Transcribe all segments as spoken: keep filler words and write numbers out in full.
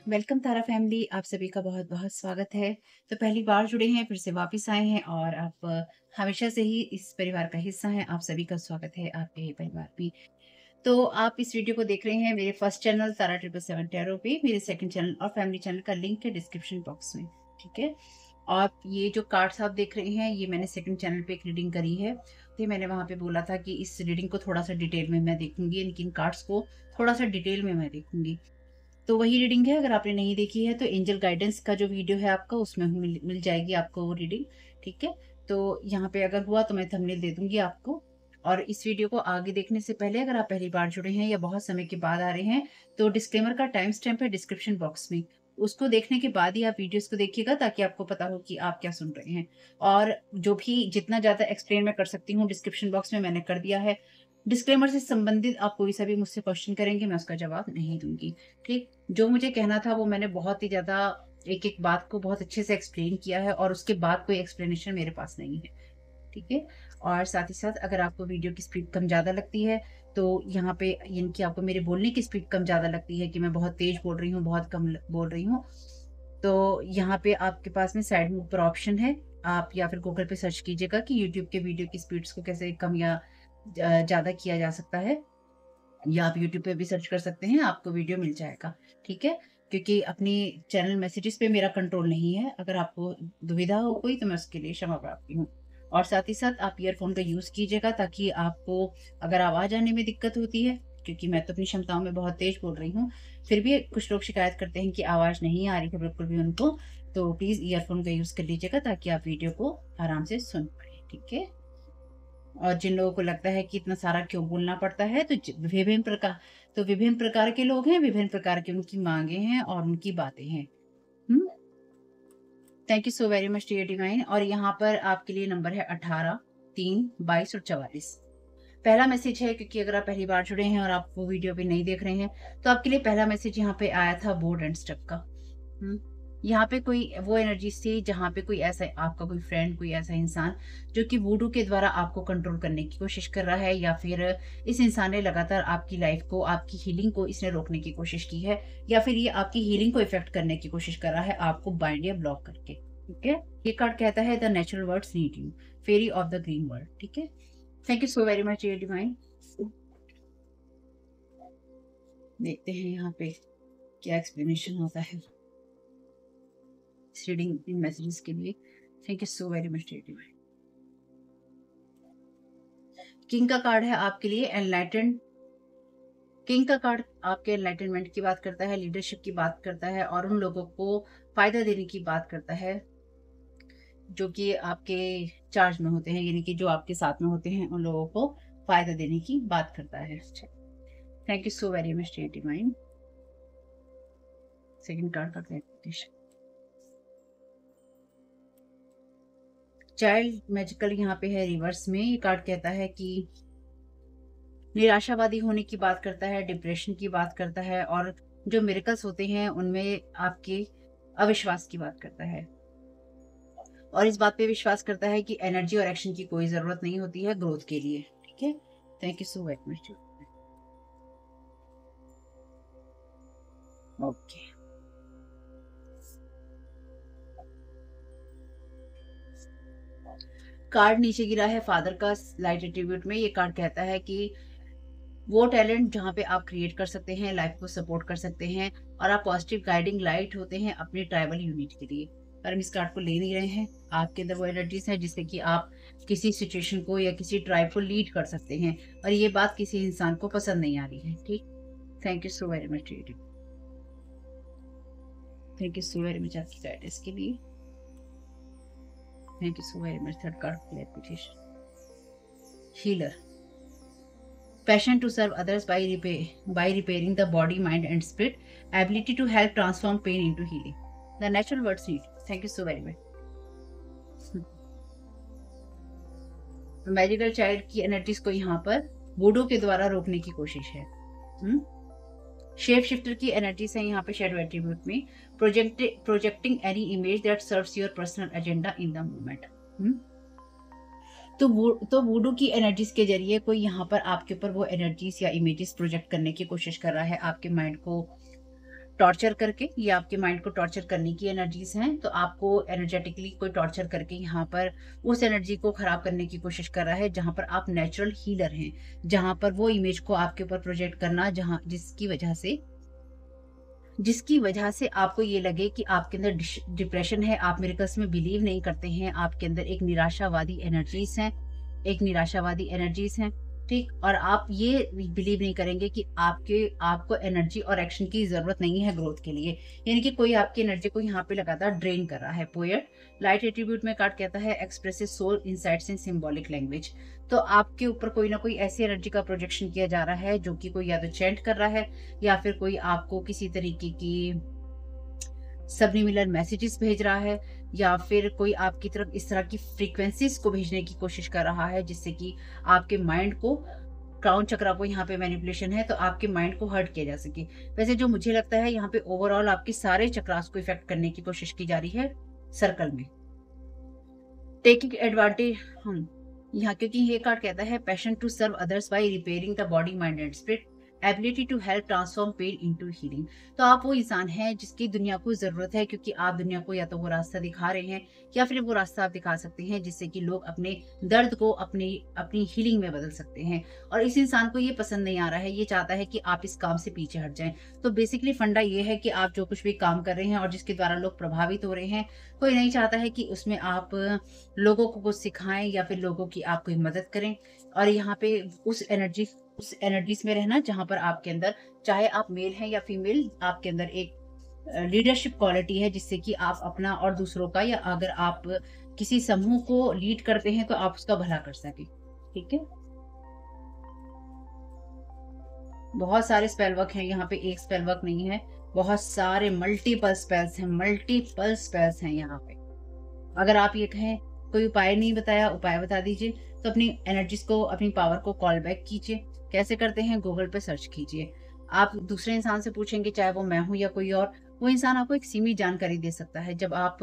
Welcome तारा family, आप सभी का बहुत बहुत स्वागत है। तो पहली बार जुड़े हैं, फिर से वापस आए हैं और आप अ, हमेशा से ही इस परिवार का हिस्सा हैं। आप सभी का स्वागत है आपके ही परिवार में। तो आप इस वीडियो को देख रहे हैं मेरे first channel Tara triple seven tarot पे, मेरे सेकंड चैनल और फैमिली चैनल का लिंक है डिस्क्रिप्शन बॉक्स में। ठीक है। आप ये जो कार्ड्स आप देख रहे हैं, ये मैंने सेकंड चैनल पे एक रीडिंग करी है। तो मैंने वहां पे बोला था कि इस रीडिंग को थोड़ा सा डिटेल में मैं देखूंगी, इनकी कार्ड्स को थोड़ा सा डिटेल में मैं देखूंगी। तो वही रीडिंग है, अगर आपने नहीं देखी है तो एंजल गाइडेंस का जो वीडियो है आपका, उसमें मिल, मिल जाएगी आपको वो रीडिंग। ठीक है। तो यहाँ पे अगर हुआ तो मैं थंबनेल दे दूंगी आपको। और इस वीडियो को आगे देखने से पहले, अगर आप पहली बार जुड़े हैं या बहुत समय के बाद आ रहे हैं, तो डिस्क्लेमर का टाइम स्टैम्प है डिस्क्रिप्शन बॉक्स में। उसको देखने के बाद ही आप वीडियोस को देखिएगा, ताकि आपको पता हो कि आप क्या सुन रहे हैं। और जो भी जितना ज्यादा एक्सप्लेन मैं कर सकती हूँ डिस्क्रिप्शन बॉक्स में मैंने कर दिया है। डिस्क्लेमर से संबंधित आप कोई सा भी मुझसे क्वेश्चन करेंगे, मैं उसका जवाब नहीं दूंगी। ठीक। जो मुझे कहना था वो मैंने बहुत ही ज़्यादा एक-एक बात को बहुत अच्छे से एक्सप्लेन किया है, और उसके बाद कोई एक्सप्लेनेशन मेरे पास नहीं है। ठीक है? और साथ ही साथ अगर आपको वीडियो की स्पीड कम ज़्यादा लगती है, तो यहाँ पे यानी कि आपको मेरे बोलने की स्पीड कम ज़्यादा लगती है कि मैं बहुत तेज़ बोल रही हूँ, बहुत कम ल बोल रही हूँ, तो यहाँ पे आपके पास में साइड में ऊपर ऑप्शन है। आप या फिर गूगल पे सर्च कीजिएगा कि यूट्यूब के वीडियो की स्पीड्स को कैसे कम या ज ज़्यादा किया जा सकता है। या आप यूट्यूब पे भी सर्च कर सकते हैं, आपको वीडियो मिल जाएगा। ठीक है? क्योंकि अपनी चैनल मैसेजेस पे मेरा कंट्रोल नहीं है। अगर आपको दुविधा हो कोई, तो मैं उसके लिए क्षमा प्रार्थी हूँ। और साथ ही साथ आप ईयरफ़ोन का यूज़ कीजिएगा, ताकि आपको अगर आवाज़ आने में दिक्कत होती है, क्योंकि मैं तो अपनी क्षमताओं में बहुत तेज़ बोल रही हूँ, फिर भी कुछ लोग शिकायत करते हैं कि आवाज़ नहीं आ रही है बिल्कुल भी उनको, तो प्लीज़ ईयरफ़ोन का यूज़ कर लीजिएगा, ताकि आप वीडियो को आराम से सुन पाएँ। ठीक है? और जिन लोगों को लगता है कि इतना सारा क्यों बोलना पड़ता है, तो ज विभिन्न प्रकार तो विभिन्न प्रकार के लोग हैं, विभिन्न प्रकार की उनकी माँगे हैं और उनकी बातें हैं। हुँ? Thank you so very much dear divine. और यहाँ पर आपके लिए नंबर है अठारह, तीन, बाईस और चौवालीस। पहला मैसेज है, क्योंकि अगर आप पहली बार जुड़े हैं और आप वो वीडियो अभी नहीं देख रहे हैं, तो आपके लिए पहला मैसेज यहाँ पे आया था बोर्ड एंड स्टक का। हुँ। यहाँ पे कोई वो एनर्जीज़ थी, जहाँ पे कोई ऐसा आपका कोई फ्रेंड, कोई ऐसा इंसान जो कि वूडू के द्वारा आपको कंट्रोल करने की कोशिश कर रहा है, या फिर इस इंसान ने लगातार आपकी लाइफ़ को, आपकी हीलिंग को इसने रोकने की कोशिश की है, या फिर ये आपकी हीलिंग को इफ़ेक्ट करने की कोशिश कर रहा है, आपको बाइंड या ब्लॉक करके। ठीक है? ये कार्ड कहता है the natural words need you, fairy of the green world. ठीक है? Thank you so very much dear divine. देखते हैं यहाँ पे क्या एक्सप्लेनेशन होता है इस रीडिंग इन मैसेजेस के लिए। Thank you so very much dear divine. King का कार्ड है आपके लिए एनलाइटेंड। किंग का कार्ड आपके एनलाइटनमेंट की बात करता है, लीडरशिप की बात करता है, और उन लोगों को फायदा देने की बात करता है जो कि आपके चार्ज में होते हैं, यानी कि जो आपके साथ में होते हैं, उन लोगों को फायदा देने की बात करता है। Thank you so very much dear divine. Second card का क्लैरिफिकेशन। चाइल्ड मैजिकल यहाँ पे है रिवर्स में। ये कार्ड कहता है कि निराशावादी होने की बात करता है, डिप्रेशन की बात करता है, और जो मिरेकल्स होते हैं उनमें आपके अविश्वास की बात करता है, और इस बात पे विश्वास करता है कि एनर्जी और एक्शन की कोई जरूरत नहीं होती है ग्रोथ के लिए। ठीक है? Thank you so very much. Okay. Card नीचे गिरा है फादर का लाइट एट्रीब्यूट में। ये कार्ड कहता है कि वो टैलेंट जहाँ पे आप क्रिएट कर सकते हैं, लाइफ को सपोर्ट कर सकते हैं, और आप पॉजिटिव गाइडिंग लाइट होते हैं अपने ट्राइबल यूनिट के लिए। पर हम इस कार्ड को ले नहीं रहे हैं। आपके अंदर वो एनर्जीज है जिससे कि आप किसी सिचुएशन को या किसी ट्राइब को लीड कर सकते हैं, और ये बात किसी इंसान को पसंद नहीं आ रही है। ठीक। Thank you so very much. Thank you so very much आपकी गाइडेंस के लिए। Thank you so very much. Third card clarification. Healer. Passion to serve others by repair by repairing the body, mind, and spirit. Ability to help transform pain into healing. The natural words need. Thank you so very much. Magical child की energies को यहाँ पर वुडू के द्वारा रोकने की कोशिश है। शेप शिफ्टर की एनर्जीज है यहाँ पे शैडो एट्रीब्यूट में। Project projecting any image that serves your personal agenda in the moment. तो वो तो वुडू की एनर्जीज के जरिए कोई यहाँ पर आपके ऊपर वो एनर्जीज या इमेजेस प्रोजेक्ट करने की कोशिश कर रहा है, आपके माइंड को टॉर्चर करके, ये आपके माइंड को टॉर्चर करने की एनर्जीज हैं। तो आपको एनर्जेटिकली कोई टॉर्चर करके यहाँ पर उस एनर्जी को खराब करने की कोशिश कर रहा है, जहाँ पर आप नेचुरल हीलर हैं, जहाँ पर वो इमेज को आपके ऊपर प्रोजेक्ट करना, जहाँ जिसकी वजह से जिसकी वजह से आपको ये लगे कि आपके अंदर डिप्रेशन है, आप मिरेकल्स में बिलीव नहीं करते हैं, आपके अंदर एक निराशावादी एनर्जीज हैं, एक निराशावादी एनर्जीज हैं, ठीक। और आप ये बिलीव नहीं करेंगे कि आपके आपको एनर्जी और एक्शन की जरूरत नहीं है ग्रोथ के लिए, यानी कि कोई आपकी एनर्जी को यहाँ पे लगातार ड्रेन कर रहा है। पोएट लाइट एट्रीब्यूट में कार्ड कहता है expressive soul insights in symbolic language. तो आपके ऊपर कोई ना कोई ऐसी एनर्जी का प्रोजेक्शन किया जा रहा है जो कि कोई या तो चैंट कर रहा है, या फिर कोई आपको किसी तरीके की सबलिमिनल मैसेजेस भेज रहा है, या फिर कोई आपकी तरफ इस तरह की फ्रीक्वेंसीज को भेजने की कोशिश कर रहा है, जिससे कि आपके माइंड को, क्राउन चक्रा को यहाँ पे मैनिपुलेशन है, तो आपके माइंड को हर्ट किया जा सके। वैसे जो मुझे लगता है यहाँ पे ओवरऑल आपके सारे चक्रास को इफेक्ट करने की कोशिश की जा रही है सर्कल में, टेकिंग एडवांटेज हम यहाँ, क्योंकि ये कार्ड कहता है passion to serve others by repairing the body mind and spirit, ability to help transform pain into healing. तो आप वो इंसान हैं जिसकी दुनिया को जरूरत है, क्योंकि आप दुनिया को या तो वो रास्ता दिखा रहे हैं, या फिर वो रास्ता आप दिखा सकते हैं जिससे कि लोग अपने दर्द को अपनी अपनी हीलिंग में बदल सकते हैं। और इस इंसान को ये पसंद नहीं आ रहा है, ये चाहता है कि आप इस काम से पीछे हट जाएं। तो बेसिकली फंडा ये है कि आप जो कुछ भी काम कर रहे हैं और जिसके द्वारा लोग प्रभावित हो रहे हैं, कोई नहीं चाहता है कि उसमें आप लोगों को कुछ सिखाएं या फिर लोगों की आप कोई मदद करें। और यहाँ पे उस एनर्जी उस एनर्जीज में रहना जहां पर आपके अंदर, चाहे आप मेल हैं या फीमेल, आपके अंदर एक लीडरशिप क्वालिटी है, जिससे कि आप अपना और दूसरों का, या अगर आप किसी समूह को लीड करते हैं तो आप उसका भला कर सके, ठीक है। बहुत सारे स्पेल वर्क हैं यहाँ पे, एक स्पेल वर्क नहीं है, बहुत सारे मल्टीपल स्पेल्स हैं, मल्टीपल स्पेल्स हैं यहाँ पे। अगर आप ये कहें कोई उपाय नहीं बताया, उपाय बता दीजिए, तो अपनी एनर्जीज को, अपनी पावर को कॉल बैक कीजिए। कैसे करते हैं, गूगल पे सर्च कीजिए। आप दूसरे इंसान से पूछेंगे, चाहे वो मैं हूं या कोई और, वो इंसान आपको एक सीमित जानकारी दे सकता है। जब आप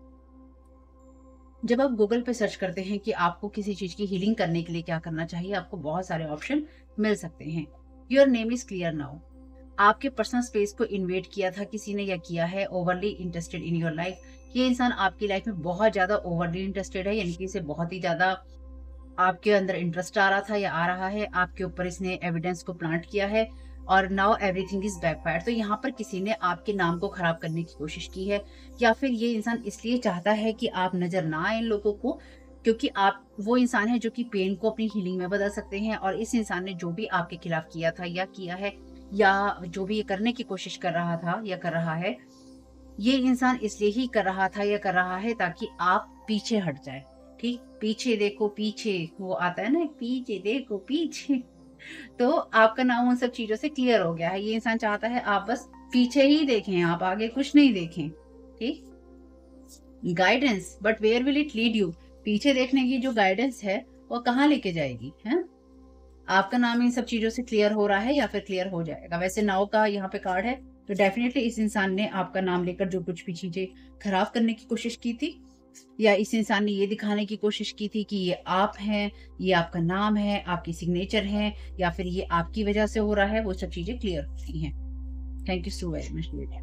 जब आप गूगल पे सर्च करते हैं कि आपको किसी चीज की हीलिंग करने के लिए क्या करना चाहिए, आपको बहुत सारे ऑप्शन मिल सकते हैं। Your name is clear now. आपके पर्सनल स्पेस को इन्वेट किया था किसी ने, या किया है, overly interested in your life. ये इंसान आपकी लाइफ में बहुत ज्यादा ओवरली इंटरेस्टेड है, यानी कि इसे बहुत ही ज्यादा आपके अंदर इंटरेस्ट आ रहा था या आ रहा है, आपके ऊपर इसने एविडेंस को प्लांट किया है, और नाउ एवरीथिंग इज बैकफायर। तो यहाँ पर किसी ने आपके नाम को खराब करने की कोशिश की है, या फिर ये इंसान इसलिए चाहता है कि आप नजर ना आए लोगों को, क्योंकि आप वो इंसान है जो कि पेन को अपनी हीलिंग में बदल सकते हैं। और इस इंसान ने जो भी आपके खिलाफ किया था या किया है, या जो भी ये करने की कोशिश कर रहा था या कर रहा है, ये इंसान इसलिए ही कर रहा था या कर रहा है ताकि आप पीछे हट जाए, ठीक। पीछे देखो पीछे, वो आता है ना, पीछे देखो पीछे। तो आपका नाम उन सब चीजों से क्लियर हो गया है। ये इंसान चाहता है आप बस पीछे ही देखें, आप आगे कुछ नहीं देखें, ठीक। Guidance, but where will it lead you. पीछे देखने की जो गाइडेंस है वो कहाँ लेके जाएगी, है। आपका नाम इन सब चीजों से क्लियर हो रहा है या फिर क्लियर हो जाएगा। वैसे नाव का यहाँ पे कार्ड है, तो डेफिनेटली इस इंसान ने आपका नाम लेकर जो कुछ भी चीजें खराब करने की कोशिश की थी, या इस इंसान ने ये दिखाने की कोशिश की थी कि ये आप हैं, ये आपका नाम है, आपकी सिग्नेचर है, या फिर ये आपकी वजह से हो रहा है, वो सब चीजें क्लियर होती हैं। Thank you so very much.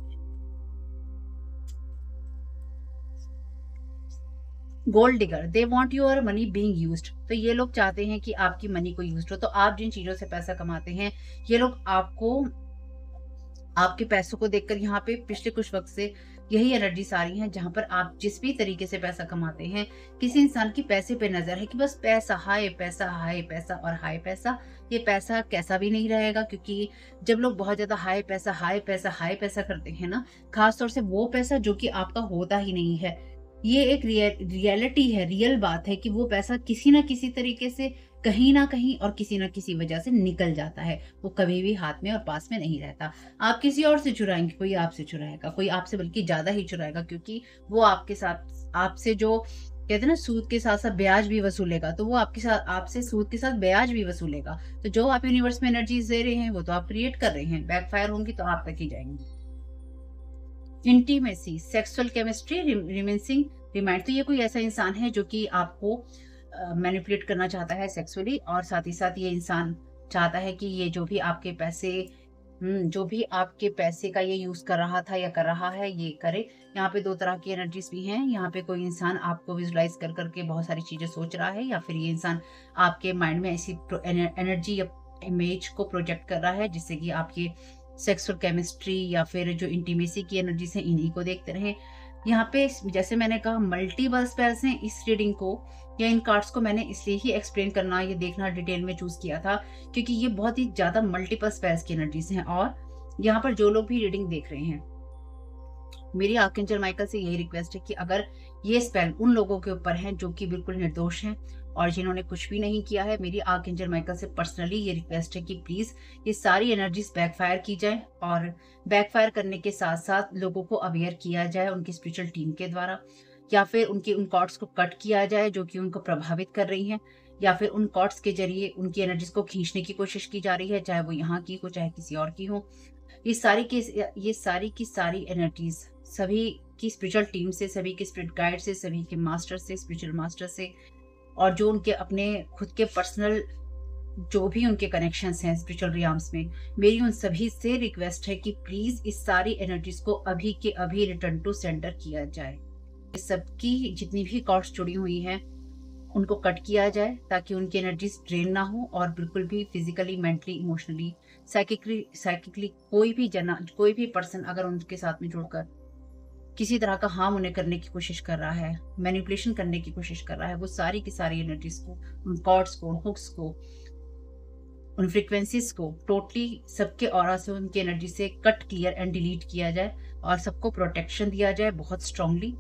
Gold digger, they want your money being used. तो ये लोग चाहते हैं कि आपकी मनी को यूज हो। तो आप जिन चीजों से पैसा कमाते हैं, ये लोग आपको, आपके पैसों को देखकर, यहाँ पे पिछले कुछ वक्त से यही एनर्जीज आ रही हैं, जहां पर आप जिस भी तरीके से पैसा कमाते हैं, किसी इंसान की पैसे पे नजर है कि बस पैसा, हाय पैसा, हाय पैसा और हाय पैसा। ये पैसा कैसा भी नहीं रहेगा, क्योंकि जब लोग बहुत ज्यादा हाय पैसा, हाय पैसा, हाय पैसा करते हैं ना, खासतौर से वो पैसा जो कि आपका होता ही नहीं है, ये एक रियलिटी है, रियल बात है कि वो पैसा किसी ना किसी तरीके से, कहीं ना कहीं और किसी ना किसी वजह से निकल जाता है। वो कभी भी हाथ में और पास में नहीं रहता। आप किसी और से चुराएंगे, कोई आपसे चुराएगा, कोई आपसे बल्कि ज्यादा ही चुराएगा, क्योंकि वो आपके साथ, आपसे जो कहते हैं ना, सूद के साथ साथ ब्याज भी वसूलेगा, तो वो आपके साथ, आपसे सूद के साथ ब्याज भी वसूलेगा। तो जो आप यूनिवर्स में एनर्जीज दे रहे हैं वो तो आप क्रिएट कर रहे हैं, बैकफायर होंगी तो आप तक ही जाएंगी। Intimacy, sexual chemistry, reminiscing remind. तो ये कोई ऐसा इंसान है जो कि आपको मैनिपुलेट uh, करना चाहता है सेक्सुअली, और साथ ही साथ ये इंसान चाहता है कि ये जो भी आपके पैसे हुँ, जो भी आपके पैसे का ये यूज़ कर रहा था या कर रहा है, ये करे। यहाँ पे दो तरह की एनर्जीज़ भी हैं। यहाँ पे कोई इंसान आपको विज़ुअलाइज़ कर कर के बहुत सारी चीज़ें सोच रहा है, या फिर ये इंसान आपके माइंड में ऐसी प्रो एन एनर्जी या इमेज को प्रोजेक्ट कर रहा है, जिससे कि आप ये सेक्सुअल केमिस्ट्री या फिर जो इंटीमेसी की एनर्जीज़ हैं, इन्हीं को देखते रहें। यहाँ पे स जैसे मैंने कहा, मल्टीपल स्पेल्स हैं। इस रीडिंग को या इन कार्ड्स को मैंने इसलिए ही एक्सप्लेन करना, ये देखना डिटेल में चूज़ किया था, क्योंकि ये बहुत ही ज़्यादा मल्टीपल स्पेल्स की एनर्जीज़ हैं। और यहाँ पर जो लोग भी रीडिंग देख रहे हैं, मेरी आर्कएंजल माइकल से यही रिक्वेस्ट है कि अगर ये स्पेल उन लोगों के ऊपर हैं जो कि बिल्कुल निर्दोष हैं और जिन्होंने कुछ भी नहीं किया है, मेरी आर्कएंजल माइकल से पर्सनली ये रिक्वेस्ट है कि प्लीज़ ये सारी एनर्जीज़ बैकफायर की जाए, और बैकफायर करने के साथ-साथ लोगों को अवेयर किया जाए उनकी स्पिरिचुअल टीम के द्वारा, या फिर उनकी उन कॉर्ड्स को कट किया जाए जो कि उनको प्रभावित कर रही हैं, या फिर उन कॉर्ड्स के ज़रिए उनकी एनर्जीज़ को खींचने की कोशिश की जा रही है, चाहे वो यहाँ की हो, चाहे किसी और की हो। ये सारी की ये सारी की सारी एनर्जीज़ सभी की स्पिरिचुअल टीम से, सभी के स्पिरिट गाइड से, सभी के मास्टर से, स्पिरिचुअल मास्टर से, और जो उनके अपने खुद के पर्सनल जो भी उनके कनेक्शंस हैं स्पिरिचुअल रियल्म्स में, मेरी उन सभी से रिक्वेस्ट है कि प्लीज़ इस सारी एनर्जीज़ को अभी के अभी रिटर्न टू सेंटर किया जाए। इस सबकी जितनी भी कॉर्ड्स जुड़ी हुई हैं, उनको कट किया जाए, ताकि उनकी एनर्जीज़ ड्रेन ना हो, और बिल्कुल भी physically, mentally, emotionally, psychically psychically कोई भी जना कोई भी पर्सन अगर उनके साथ में जुड़कर किसी तरह का हार्म उन्हें करने की कोशिश कर रहा है, मैनिपुलेशन करने की कोशिश कर रहा है, वो सारी की सारी एनर्जीज़ को, उन कॉर्ड्स को, उन हुक्स को, उन फ्रीक्वेंसीज़ को टोटली सबके ऑरा से, उनकी एनर्जी से कट, क्लियर एंड डिलीट किया जाए, और सबको प्रोटेक्शन दिया जाए बहुत स्ट्रांगली।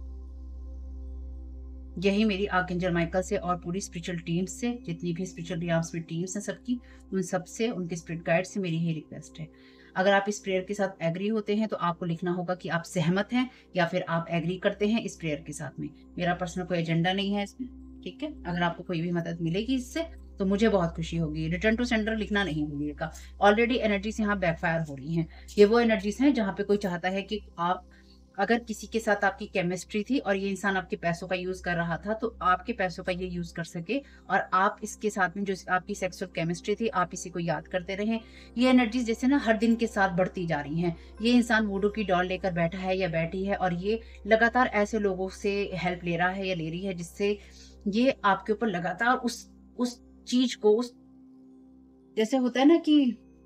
यही मेरी आर्कएंजल माइकल से और पूरी स्पिरिचुअल टीम से, जितनी भी स्पिरिचुअल रियाम्स में टीम्स हैं सबकी, उन सब से, उनके स्पिरिट गाइड से मेरी यही रिक्वेस्ट है। अगर आप इस प्रेयर के साथ एग्री होते हैं, तो आपको लिखना होगा कि आप सहमत हैं या फिर आप एग्री करते हैं इस प्रेयर के साथ में। मेरा पर्सनल कोई एजेंडा नहीं है इसमें, ठीक है? अगर आपको कोई भी मदद मिलेगी इससे, तो मुझे बहुत खुशी होगी। रिटर्न टू सेंडर लिखना नहीं भूलिएगा। ऑलरेडी एनर्जीज़ यहाँ बैकफायर हो रही हैं। ये वो एनर्जीज़ हैं जहाँ पे कोई चाहता है कि आप, अगर किसी के साथ आपकी केमिस्ट्री थी और ये इंसान आपके पैसों का यूज़ कर रहा था, तो आपके पैसों का ये यूज़ कर सके, और आप इसके साथ में जो आपकी सेक्सुअल केमिस्ट्री थी, आप इसी को याद करते रहें। ये एनर्जीज़ जैसे ना हर दिन के साथ बढ़ती जा रही हैं। ये इंसान वुडू की डॉल लेकर बैठा है या बैठी है, और ये लगातार ऐसे लोगों से हेल्प ले रहा है या ले रही है, जिससे ये आपके ऊपर लगातार उस उस चीज़ को, उस जैसे होता है ना कि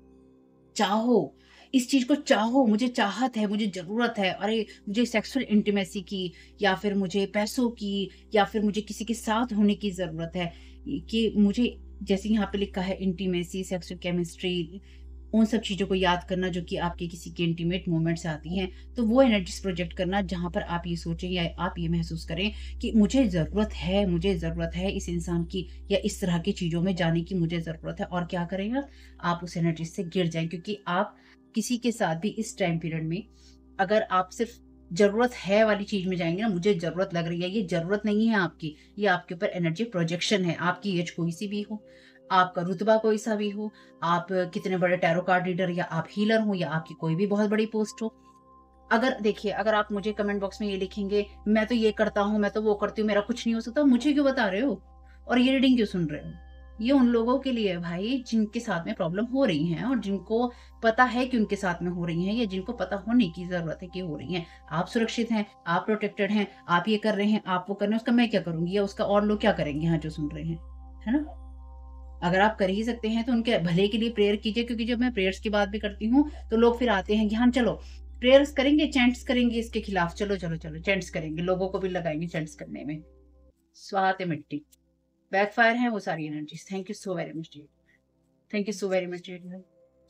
चाहो, इस चीज़ को चाहो, मुझे चाहत है, मुझे ज़रूरत है, अरे मुझे सेक्सुअल इंटीमेसी की, या फिर मुझे पैसों की, या फिर मुझे किसी के साथ होने की ज़रूरत है, कि मुझे, जैसे यहाँ पे लिखा है इंटीमेसी, सेक्सुअल केमिस्ट्री, उन सब चीज़ों को याद करना जो कि आपके किसी के इंटीमेट मोमेंट से आती हैं। तो वो एनर्जीज़ प्रोजेक्ट करना जहाँ पर आप ये सोचें या आप ये महसूस करें कि मुझे ज़रूरत है, मुझे ज़रूरत है इस इंसान की, या इस तरह की चीज़ों में जाने की मुझे ज़रूरत है, और क्या करें आप? आप उस एनर्जी से गिर जाएँ, क्योंकि आप किसी के साथ भी इस टाइम पीरियड में, अगर आप सिर्फ़ ज़रूरत है वाली चीज़ में जाएँगे ना, मुझे ज़रूरत लग रही है, ये ज़रूरत नहीं है आपकी, ये आपके ऊपर एनर्जी प्रोजेक्शन है। आपकी एज कोई-सी भी हो, आपका रुतबा कोई-सा भी हो, आप कितने बड़े टैरो कार्ड रीडर या आप हीलर हो, या आपकी कोई भी बहुत बड़ी पोस्ट हो। अगर देखिए, अगर आप मुझे कमेंट बॉक्स में ये लिखेंगे, मैं तो ये करता हूँ, मैं तो वो करती हूँ, मेरा कुछ नहीं हो सकता, मुझे क्यों बता रहे हो? और ये रीडिंग क्यों सुन रहे हो? ये उन लोगों के लिए है भाई, जिनके साथ में प्रॉब्लम हो रही हैं, और जिनको पता है कि उनके साथ में हो रही हैं, या जिनको पता होने की ज़रूरत है कि हो रही हैं। आप सुरक्षित हैं, आप प्रोटेक्टेड हैं, आप ये कर रहे हैं, आप वो कर रहे हैं, उसका मैं क्या करूँगी, या उसका और लोग क्या करेंगे यहाँ जो सुन रहे हैं, है ना? अगर आप कर ही सकते हैं तो उनके भले के लिए प्रेयर कीजिए, क्योंकि जब मैं प्रेयर्स की बात भी करती हूँ, तो लोग फिर आते हैं कि हाँ, चलो प्रेयर्स करेंगे, चैंट्स करेंगे इसके खिलाफ, चलो, चलो, चलो चैंट्स करेंगे, लोगों को भी लगाएँगे चैंट्स करने में। स्वाहा ते मिट्टी। बैकफायर है वो सारी energies. Thank you so very much dear. Thank you so very much dear.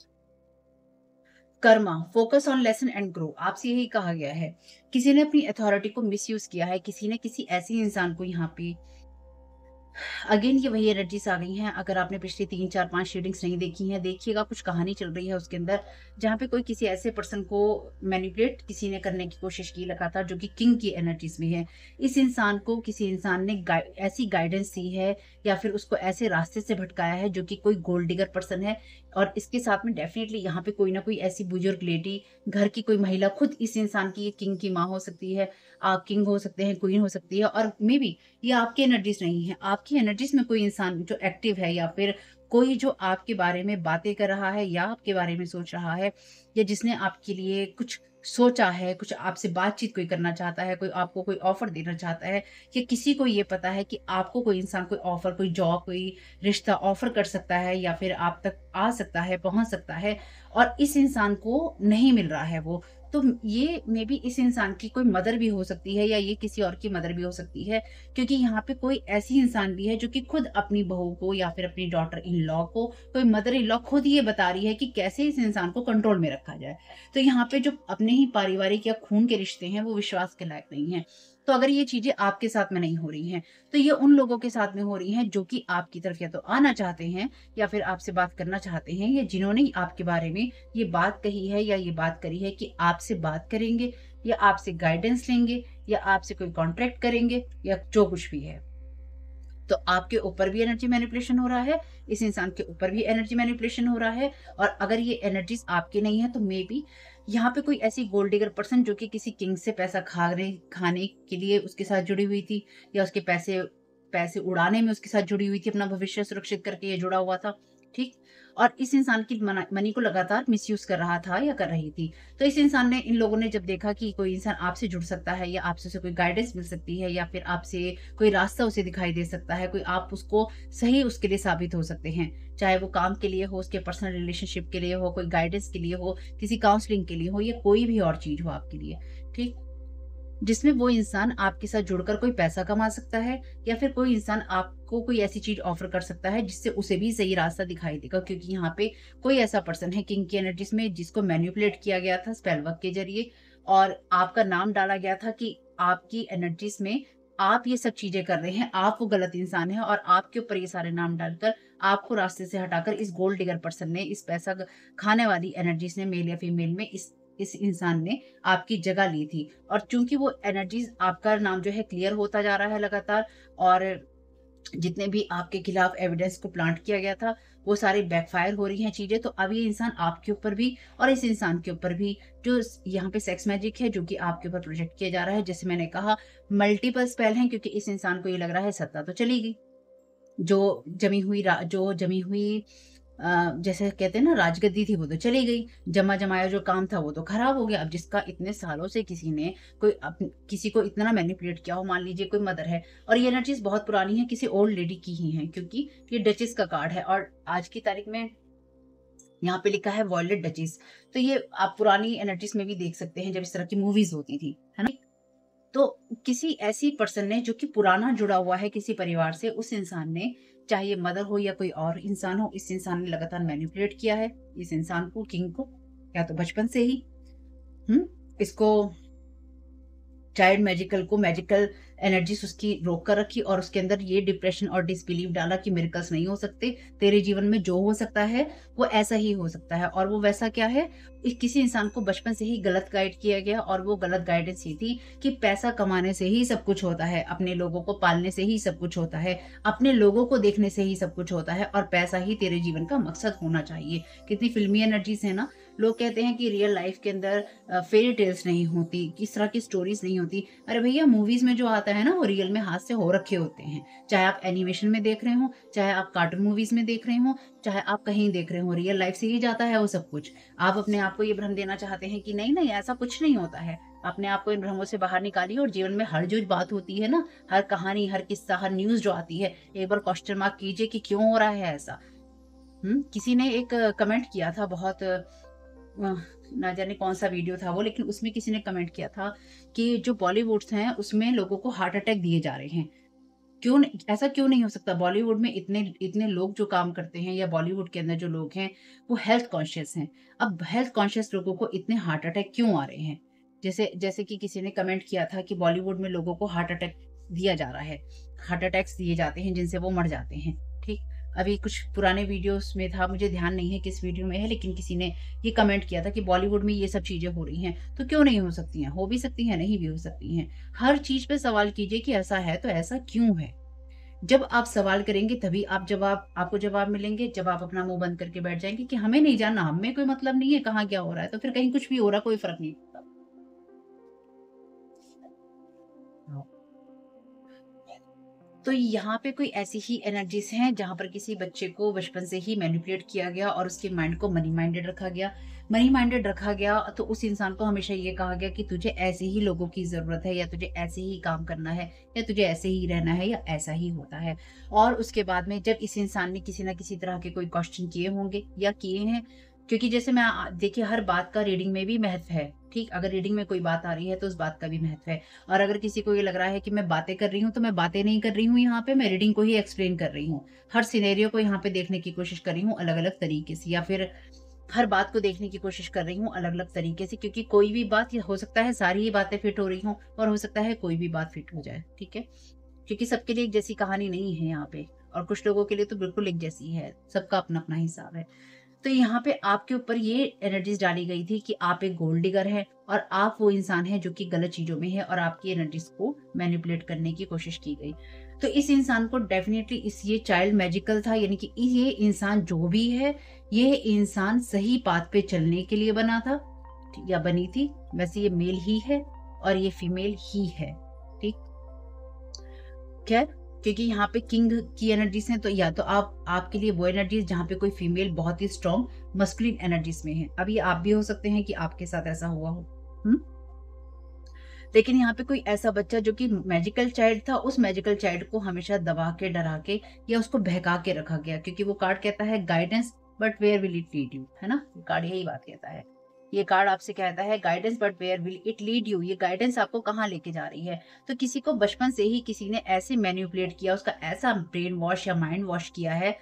Karma, focus on lesson and grow, आपसे यही कहा गया है। किसी ने अपनी अथॉरिटी को मिसयूज़ किया है, किसी ने किसी ऐसे इंसान को यहाँ पे, अगेन ये वही एनर्जीज आ गई हैं। अगर आपने पिछली तीन चार पाँच रीडिंग्स नहीं देखी हैं, देखिएगा, कुछ कहानी चल रही है उसके अंदर, जहाँ पे कोई किसी ऐसे पर्सन को मैनिपुलेट किसी ने करने की कोशिश की लगातार, जो कि किंग की एनर्जीज में है। इस इंसान को किसी इंसान ने गाइ ऐसी गाइडेंस दी है, या फिर उसको ऐसे रास्ते से भटकाया है, जो कि कोई गोल्ड डिगर पर्सन है। और इसके साथ में डेफ़िनिटली यहाँ पे कोई ना कोई ऐसी बुजुर्ग लेडी, घर की कोई महिला, खुद इस इंसान की, ये किंग की माँ हो सकती है, आप किंग हो सकते हैं, क्वीन हो सकती है, और मे बी ये आपकी एनर्जीज़ नहीं है, आपकी एनर्जीज़ में कोई इंसान जो एक्टिव है, या फिर कोई जो आपके बारे में बातें कर रहा है या आपके बारे में सोच रहा है, या जिसने आपके लिए कुछ सोचा है, कुछ आपसे बातचीत कोई करना चाहता है, कोई आपको कोई ऑफ़र देना चाहता है, या किसी को ये पता है कि आपको कोई इंसान कोई ऑफ़र, कोई जॉब, कोई रिश्ता ऑफ़र कर सकता है या फिर आप तक आ सकता है, पहुँच सकता है, और इस इंसान को नहीं मिल रहा है वो। तो ये मेबी इस इंसान की कोई मदर भी हो सकती है, या ये किसी और की मदर भी हो सकती है, क्योंकि यहाँ पे कोई ऐसी इंसान भी है जो कि खुद अपनी बहू को या फिर अपनी डॉटर इन लॉ को, कोई मदर इन लॉ खुद ये बता रही है कि कैसे इस इंसान को कंट्रोल में रखा जाए। तो यहाँ पे जो अपने ही पारिवारिक या खून के रिश्ते हैं वो विश्वास के लायक नहीं हैं। तो अगर ये चीज़ें आपके साथ में नहीं हो रही हैं, तो ये उन लोगों के साथ में हो रही हैं जो कि आपकी तरफ या तो आना चाहते हैं, या फिर आपसे बात करना चाहते हैं, या जिन्होंने आपके बारे में ये बात कही है या ये बात करी है कि आपसे बात करेंगे, या आपसे गाइडेंस लेंगे, या आपसे कोई कॉन्ट्रैक्ट करेंगे, या जो कुछ भी है। तो आपके ऊपर भी एनर्जी मैनिपुलेशन हो रहा है, इस इंसान के ऊपर भी एनर्जी मैनिपुलेशन हो रहा है, और अगर ये एनर्जीज़ आपकी नहीं है तो मे बी यहाँ पे कोई ऐसी गोल्ड डिगर पर्सन जो कि किसी किंग से पैसा खा रहे खाने के लिए उसके साथ जुड़ी हुई थी, या उसके पैसे पैसे उड़ाने में उसके साथ जुड़ी हुई थी, अपना भविष्य सुरक्षित करके ये जुड़ा हुआ था, ठीक? और इस इंसान की मना मनी को लगातार मिसयूज़ कर रहा था या कर रही थी। तो इस इंसान ने इन लोगों ने जब देखा कि कोई इंसान आपसे जुड़ सकता है, या आपसे उसे कोई गाइडेंस मिल सकती है, या फिर आपसे कोई रास्ता उसे दिखाई दे सकता है, कोई आप उसको सही उसके लिए साबित हो सकते हैं। चाहे वो काम के लिए हो, उसके पर्सनल रिलेशनशिप के लिए हो, कोई गाइडेंस के लिए हो, किसी काउंसलिंग के लिए हो, या कोई भी और चीज़ हो आपके लिए, ठीक? जिसमें वो इंसान आपके साथ जुड़कर कोई पैसा कमा सकता है, या फिर कोई इंसान आपको कोई ऐसी चीज़ ऑफ़र कर सकता है जिससे उसे भी सही रास्ता दिखाई देगा, क्योंकि यहाँ पे कोई ऐसा पर्सन है किंग की एनर्जीज़ में जिसको मैनिपुलेट किया गया था स्पेल वर्क के ज़रिए, और आपका नाम डाला गया था कि आपकी एनर्जीज़ में आप ये सब चीज़ें कर रहे हैं, आप वो गलत इंसान हैं, और आपके ऊपर ये सारे नाम डालकर आपको रास्ते से हटाकर इस गोल्ड डिगर पर्सन ने, इस पैसा ग खाने वाली एनर्जीज़ ने, मेल या फीमेल में, इस इस इंसान ने आपकी जगह ली थी। और चूँकि वो एनर्जीज़, आपका नाम जो है क्लियर होता जा रहा है लगातार, और जितने भी आपके खिलाफ एविडेंस को प्लांट किया गया था, वो सारी बैकफायर हो रही हैं चीज़ें। तो अब ये इंसान आपके ऊपर भी और इस इंसान के ऊपर भी, जो स यहाँ पे सेक्स मैजिक है जो कि आपके ऊपर प्रोजेक्ट किया जा रहा है, जैसे मैंने कहा मल्टीपल स्पेल हैं, क्योंकि इस इंसान को ये लग रहा है सत्ता तो चली गई। जो जमी हुई रा जो जमी हुई अ, जैसे कहते हैं ना राजगद्दी थी वो तो चली गई, जमा-जमाया जो काम था वो तो खराब हो गया। अब जिसका इतने सालों से किसी ने कोई अप किसी को इतना मैनिपुलेट किया हो, मान लीजिए कोई मदर है, और ये एनर्जीज़ बहुत पुरानी है, किसी ओल्ड लेडी की ही हैं, क्योंकि ये डचेस का कार्ड है, और आज की तारीख में यहाँ पे लिखा है वॉयलेट डचेस। तो ये आप पुरानी एनर्जीज़ में भी देख सकते हैं जब इस तरह की मूवीज़ होती थी, है ना? तो किसी ऐसी पर्सन ने जो कि पुराना जुड़ा हुआ है किसी परिवार से, उस इंसान ने, चाहे ये मदर हो या कोई और इंसान हो, इस इंसान ने लगातार मैनिपुलेट किया है इस इंसान को, किंग को, या तो बचपन से ही, हुँ? इसको चाइल्ड मैजिकल को मैजिकल एनर्जीज़ उसकी रोक कर रखी, और उसके अंदर ये डिप्रेशन और डिसबिलीव डाला कि मिरेकल्स नहीं हो सकते। तेरे जीवन में जो हो सकता है, वो ऐसा ही हो सकता है, और वो वैसा क्या है? इ किसी इंसान को बचपन से ही गलत गाइड किया गया, और वो गलत गाइडेंस ये थी कि पैसा कमाने से ही सब कुछ होता है, अपने लोगों को पालने से ही सब कुछ होता है, अपने लोगों को देखने से ही सब कुछ होता है, और पैसा ही तेरे जीवन का मकसद होना चाहिए। कितनी फ़िल्मी एनर्जीज़ है ना? लोग कहते हैं कि रियल लाइफ़ के अंदर अ, फेयरी टेल्स नहीं होती, इस तरह की स्टोरीज़ नहीं होती। अरे भैया, मूवीज़ में जो आता है ना वो रियल में हाथ से हो रखे होते हैं। चाहे आप एनिमेशन में देख रहे हों, चाहे आप कार्टून मूवीज़ में देख रहे हों, चाहे आप कहीं देख रहे हों, रियल लाइफ़ से ही जाता है वो सब कुछ। आप अपने आप को ये भ्रम देना चाहते हैं कि नहीं, नहीं ऐसा कुछ नहीं होता है। अपने आप को इन भ्रमों से बाहर निकालिए, और जीवन में हर जो बात होती है ना, हर कहानी, हर किस्सा, हर न्यूज़ जो आती है, एक बार क्वेश्चन मार्क कीजिए कि क्यों हो रहा है ऐसा? हुँ? किसी ने एक कमेंट किया था बहुत, अ, ना जाने कौन-सा वीडियो था वो, लेकिन उसमें किसी ने कमेंट किया था कि जो बॉलीवुड्स हैं, उसमें लोगों को हार्ट अटैक दिए जा रहे हैं। क्यों न ऐसा क्यों नहीं हो सकता? बॉलीवुड में इतने इतने लोग जो काम करते हैं, या बॉलीवुड के अंदर जो लोग हैं, वो हेल्थ कॉन्शियस हैं। अब हेल्थ कॉन्शियस लोगों को इतने हार्ट अटैक क्यों आ रहे हैं? जैसे जैसे कि किसी ने कमेंट किया था कि बॉलीवुड में लोगों को हार्ट अटैक दिया जा रहा है। हार्ट अटैक्स दिए जाते हैं जिनसे वो मर जाते हैं, ठीक? अभी कुछ पुराने वीडियोज़ में था, मुझे ध्यान नहीं है किस वीडियो में है, लेकिन किसी ने ये कमेंट किया था कि बॉलीवुड में ये सब चीज़ें हो रही हैं, तो क्यों नहीं हो सकती हैं? हो भी सकती हैं, नहीं भी हो सकती हैं। हर चीज़ पे सवाल कीजिए कि ऐसा है तो ऐसा क्यों है? जब आप सवाल करेंगे तभी आप जवाब आपको जवाब मिलेंगे। जब आप अपना मुँह बंद करके बैठ जाएँगे कि हमें नहीं जानना, हमें कोई मतलब नहीं है कहाँ क्या हो रहा है, तो फिर कहीं कुछ भी हो रहा है, कोई फ़र्क नहीं पड़ता। हाँ। तो यहाँ पे कोई ऐसी ही एनर्जीज हैं जहाँ पर किसी बच्चे को बचपन से ही मैनिपुलेट किया गया और उसके माइंड को मनी माइंडेड रखा गया। मनी माइंडेड रखा गया तो उस इंसान को हमेशा ये कहा गया कि तुझे ऐसे ही लोगों की ज़रूरत है, या तुझे ऐसे ही काम करना है, या तुझे ऐसे ही रहना है, या ऐसा ही होता है। और उसके बाद में जब इस इंसान ने किसी न किसी तरह के कोई क्वेश्चन किए होंगे या किए हैं, क्योंकि जैसे मैं अ, देखिए हर बात का रीडिंग में भी महत्व है, ठीक? अगर रीडिंग में कोई बात आ रही है तो उस बात का भी महत्व है। और अगर किसी को ये लग रहा है कि मैं बातें कर रही हूँ, तो मैं बातें नहीं कर रही हूँ यहाँ पे, मैं रीडिंग को ही एक्सप्लेन कर रही हूँ। हर सिनेरियो को यहाँ पे देखने की कोशिश कर रही हूँ अलग-अलग तरीके से, या फिर हर बात को देखने की कोशिश कर रही हूँ अलग-अलग तरीके से, क्योंकि कोई भी बात, या हो सकता है सारी ही बातें फिट हो रही हों और हो सकता है कोई भी बात फिट हो जाए, ठीक है? क्योंकि सबके लिए एक जैसी कहानी नहीं है यहाँ पे, और कुछ लोगों के लिए तो बिल्कुल एक जैसी है, सबका अपना-अपना हिसाब है। तो यहाँ पे आपके ऊपर ये एनर्जीज़ डाली गई थी कि आप एक गोल्ड डिगर हैं और आप वो इंसान हैं जो कि गलत चीज़ों में है, और आपकी एनर्जीज़ को मैनिपुलेट करने की कोशिश की गई। तो इस इंसान को डेफ़िनिटली इस ये चाइल्ड मैजिकल था, यानी कि ये इंसान जो भी है, ये इंसान सही पाथ पे चलने के लिए बना था, ठीक, या बनी थी। वैसे ये मेल ही है और ये फीमेल ही है, ठीक? खैर, क्योंकि यहाँ पे किंग की एनर्जीज़ हैं, तो या तो आप आपके लिए वो एनर्जीज़ जहाँ पे कोई फीमेल बहुत ही स्ट्रॉन्ग मस्कुलिन एनर्जीज़ में है। अब ये आप भी हो सकते हैं कि आपके साथ ऐसा हुआ हो। हुँ? लेकिन यहाँ पे कोई ऐसा बच्चा जो कि मैजिकल चाइल्ड था, उस मैजिकल चाइल्ड को हमेशा दबा के, डरा के, या उसको बहका के रखा गया, क्योंकि वो कार्ड कहता है guidance but where will it lead you, है ना? ये कार्ड यही बात कहता है। ये कार्ड आपसे कहता है guidance but where will it lead you, ये गाइडेंस आपको कहाँ लेके जा रही है। तो किसी को बचपन से ही किसी ने ऐसे मैनिपुलेट किया, उसका ऐसा ब्रेन वॉश या माइंड वॉश किया है,